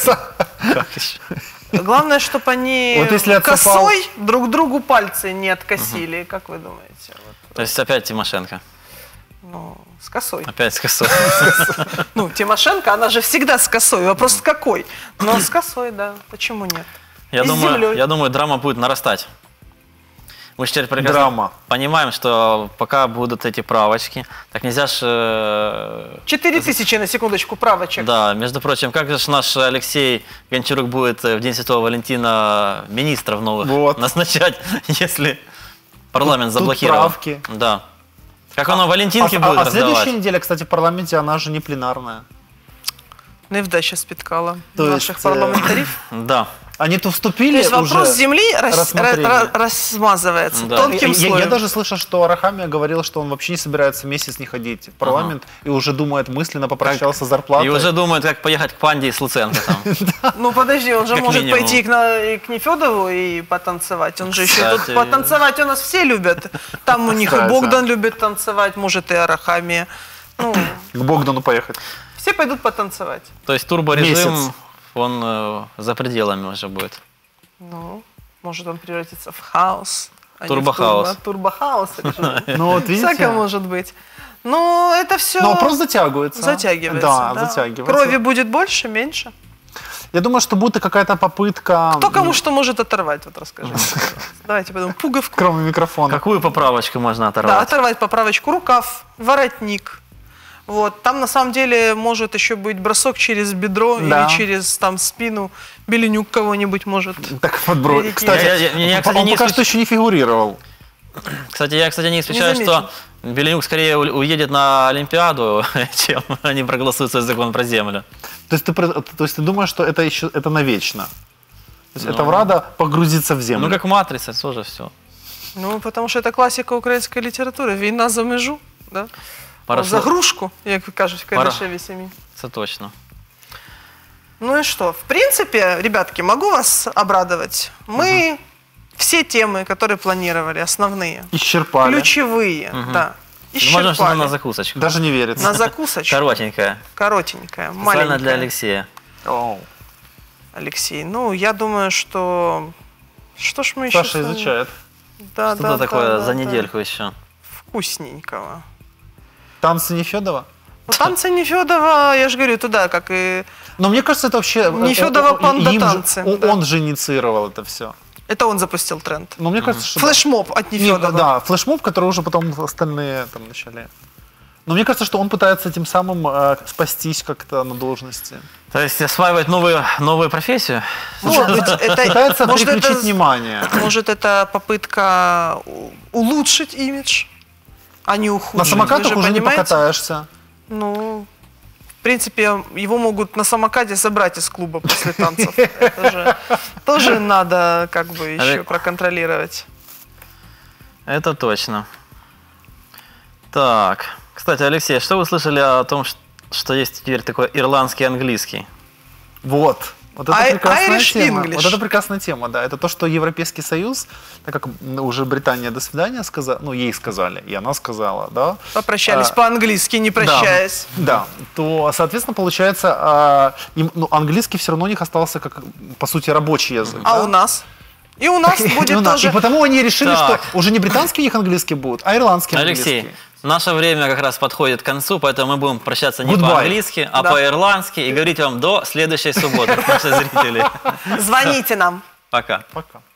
Как еще? Главное, чтобы они Вот если отсыпал- косой друг другу пальцы не откосили, как вы думаете? Вот. То есть опять Тимошенко? Ну, с косой. Опять с косой. Ну, Тимошенко, она же всегда с косой. Вопрос с какой? Но с косой, да. Почему нет? Я И с землей. думаю, драма будет нарастать. Мы же теперь прекрасно Драма. понимаем, что пока будут эти правочки, так нельзя ж... 4000 на секундочку правочек. Да, между прочим, как же наш Алексей Гончарук будет в День Святого Валентина министров новых Вот. назначать, если парламент Тут заблокировал? правки. Да. Как оно Валентинки будет А раздавать? следующая неделя, кстати, в парламенте, она же не пленарная. Невдача спіткала То наших есть, парламентарів. Да. Они то То вступили есть вопрос уже... земли рассмотрели. размазывается Да. тонким Я слоем. даже слышал, что Арахамия говорил, что он вообще не собирается месяц не ходить в парламент и уже думает мысленно попрощался с зарплатой. И уже думают, как поехать к Панде и Слуценко там. Ну подожди, он же Как может минимум. пойти и к Нефедову и потанцевать. Он же еще тут Кстати. потанцевать у нас все любят. Там у них и Кстати. Богдан любит танцевать, может и Арахамия. Ну, К Богдану поехать. все пойдут потанцевать. То есть турборежим, Месяц. он за пределами уже будет. Ну, может он превратится в хаос. а не в Турбохаус. Турбохаус. Ну вот видите. Всякое может быть. Но это все Но вопрос затягивается. затягивается. Да, затягивается. Крови будет больше, меньше. Я думаю, что будет и какая-то попытка... Кто кому что может оторвать, вот расскажите. пожалуйста. Давайте потом пуговку. Кроме микрофона. Какую поправочку можно Да, оторвать? оторвать поправочку, рукав, воротник. Вот. Там на самом деле может еще быть бросок через бедро Да. или через там спину. Беленюк кого-нибудь может. Так подбрось. Перекинь. Кстати, Я, кстати, он не пока исключ- что еще не фигурировал. Кстати, я не исключаю, заметил. что Беленюк скорее уедет на Олимпиаду, чем они проголосуют свой закон про землю. То есть ты думаешь, что это еще это навечно? То есть Ну. это рада погрузиться в землю. Ну, как матрица, тоже все. Ну, потому що це класика української літератури. Війна за межу, да? За грушку, як кажуть в Кайдашеві сім'ї. Это точно. Ну и что? В принципе, ребятки, могу вас обрадовать. Мы все темы, которые планировали, основные, Исчерпали. ключевые, да, Можно что-то на исчерпали. закусочку. Даже не верится. На закусочку. Коротенькое. Коротенькая, Специально маленькая. для Алексея. Оу. Алексей, ну, я думаю, что... Что ж мы еще... Саша изучает. Да, Что-то да, такое да, за да. недельку еще. Вкусненького. Танцы Нефедова? Ну, танцы Нефедова, я же говорю, туда, как и... Но мне кажется, это вообще... Нефедова панда им же- танцы, да. Он же инициировал это все. Это он запустил тренд. Но мне кажется, что... Флешмоб от Не, Нефедова. да, флешмоб, который уже потом остальные там начали. Но мне кажется, что он пытается тем самым спастись как-то на должности. То есть осваивать новую профессию? Может быть, это, Пытается может, переключить это, внимание. может, это попытка улучшить имидж, а не ухудшить. На Вы самокатах же уже не понимаете? покатаешься. Ну, в принципе, его могут на самокате забрать из клуба после танцев. Это же тоже надо как бы еще проконтролировать. Это точно. Так, кстати, Алексей, что вы слышали о том, что есть теперь такой ирландский английский. Вот. Вот это прекрасная Irish тема. English. Вот это прекрасная тема, да. Это то, что Европейский Союз, так как уже Британия до свидания сказала, ну, ей сказали, и она сказала, да. Попрощались по-английски, не прощаясь. Да, то, соответственно, получается, английский все равно у них остался, как, по сути, рабочий язык. А да? у нас? И у нас будет тоже... И потому они решили, что Так. уже не британский у них английский будет, а ирландский Алексей, английский. наше время как раз подходит к концу, поэтому мы будем прощаться не Goodbye. по-английски, а Да. по-ирландски и говорить вам до следующей субботы, наши зрители. Звоните нам. Пока. Пока.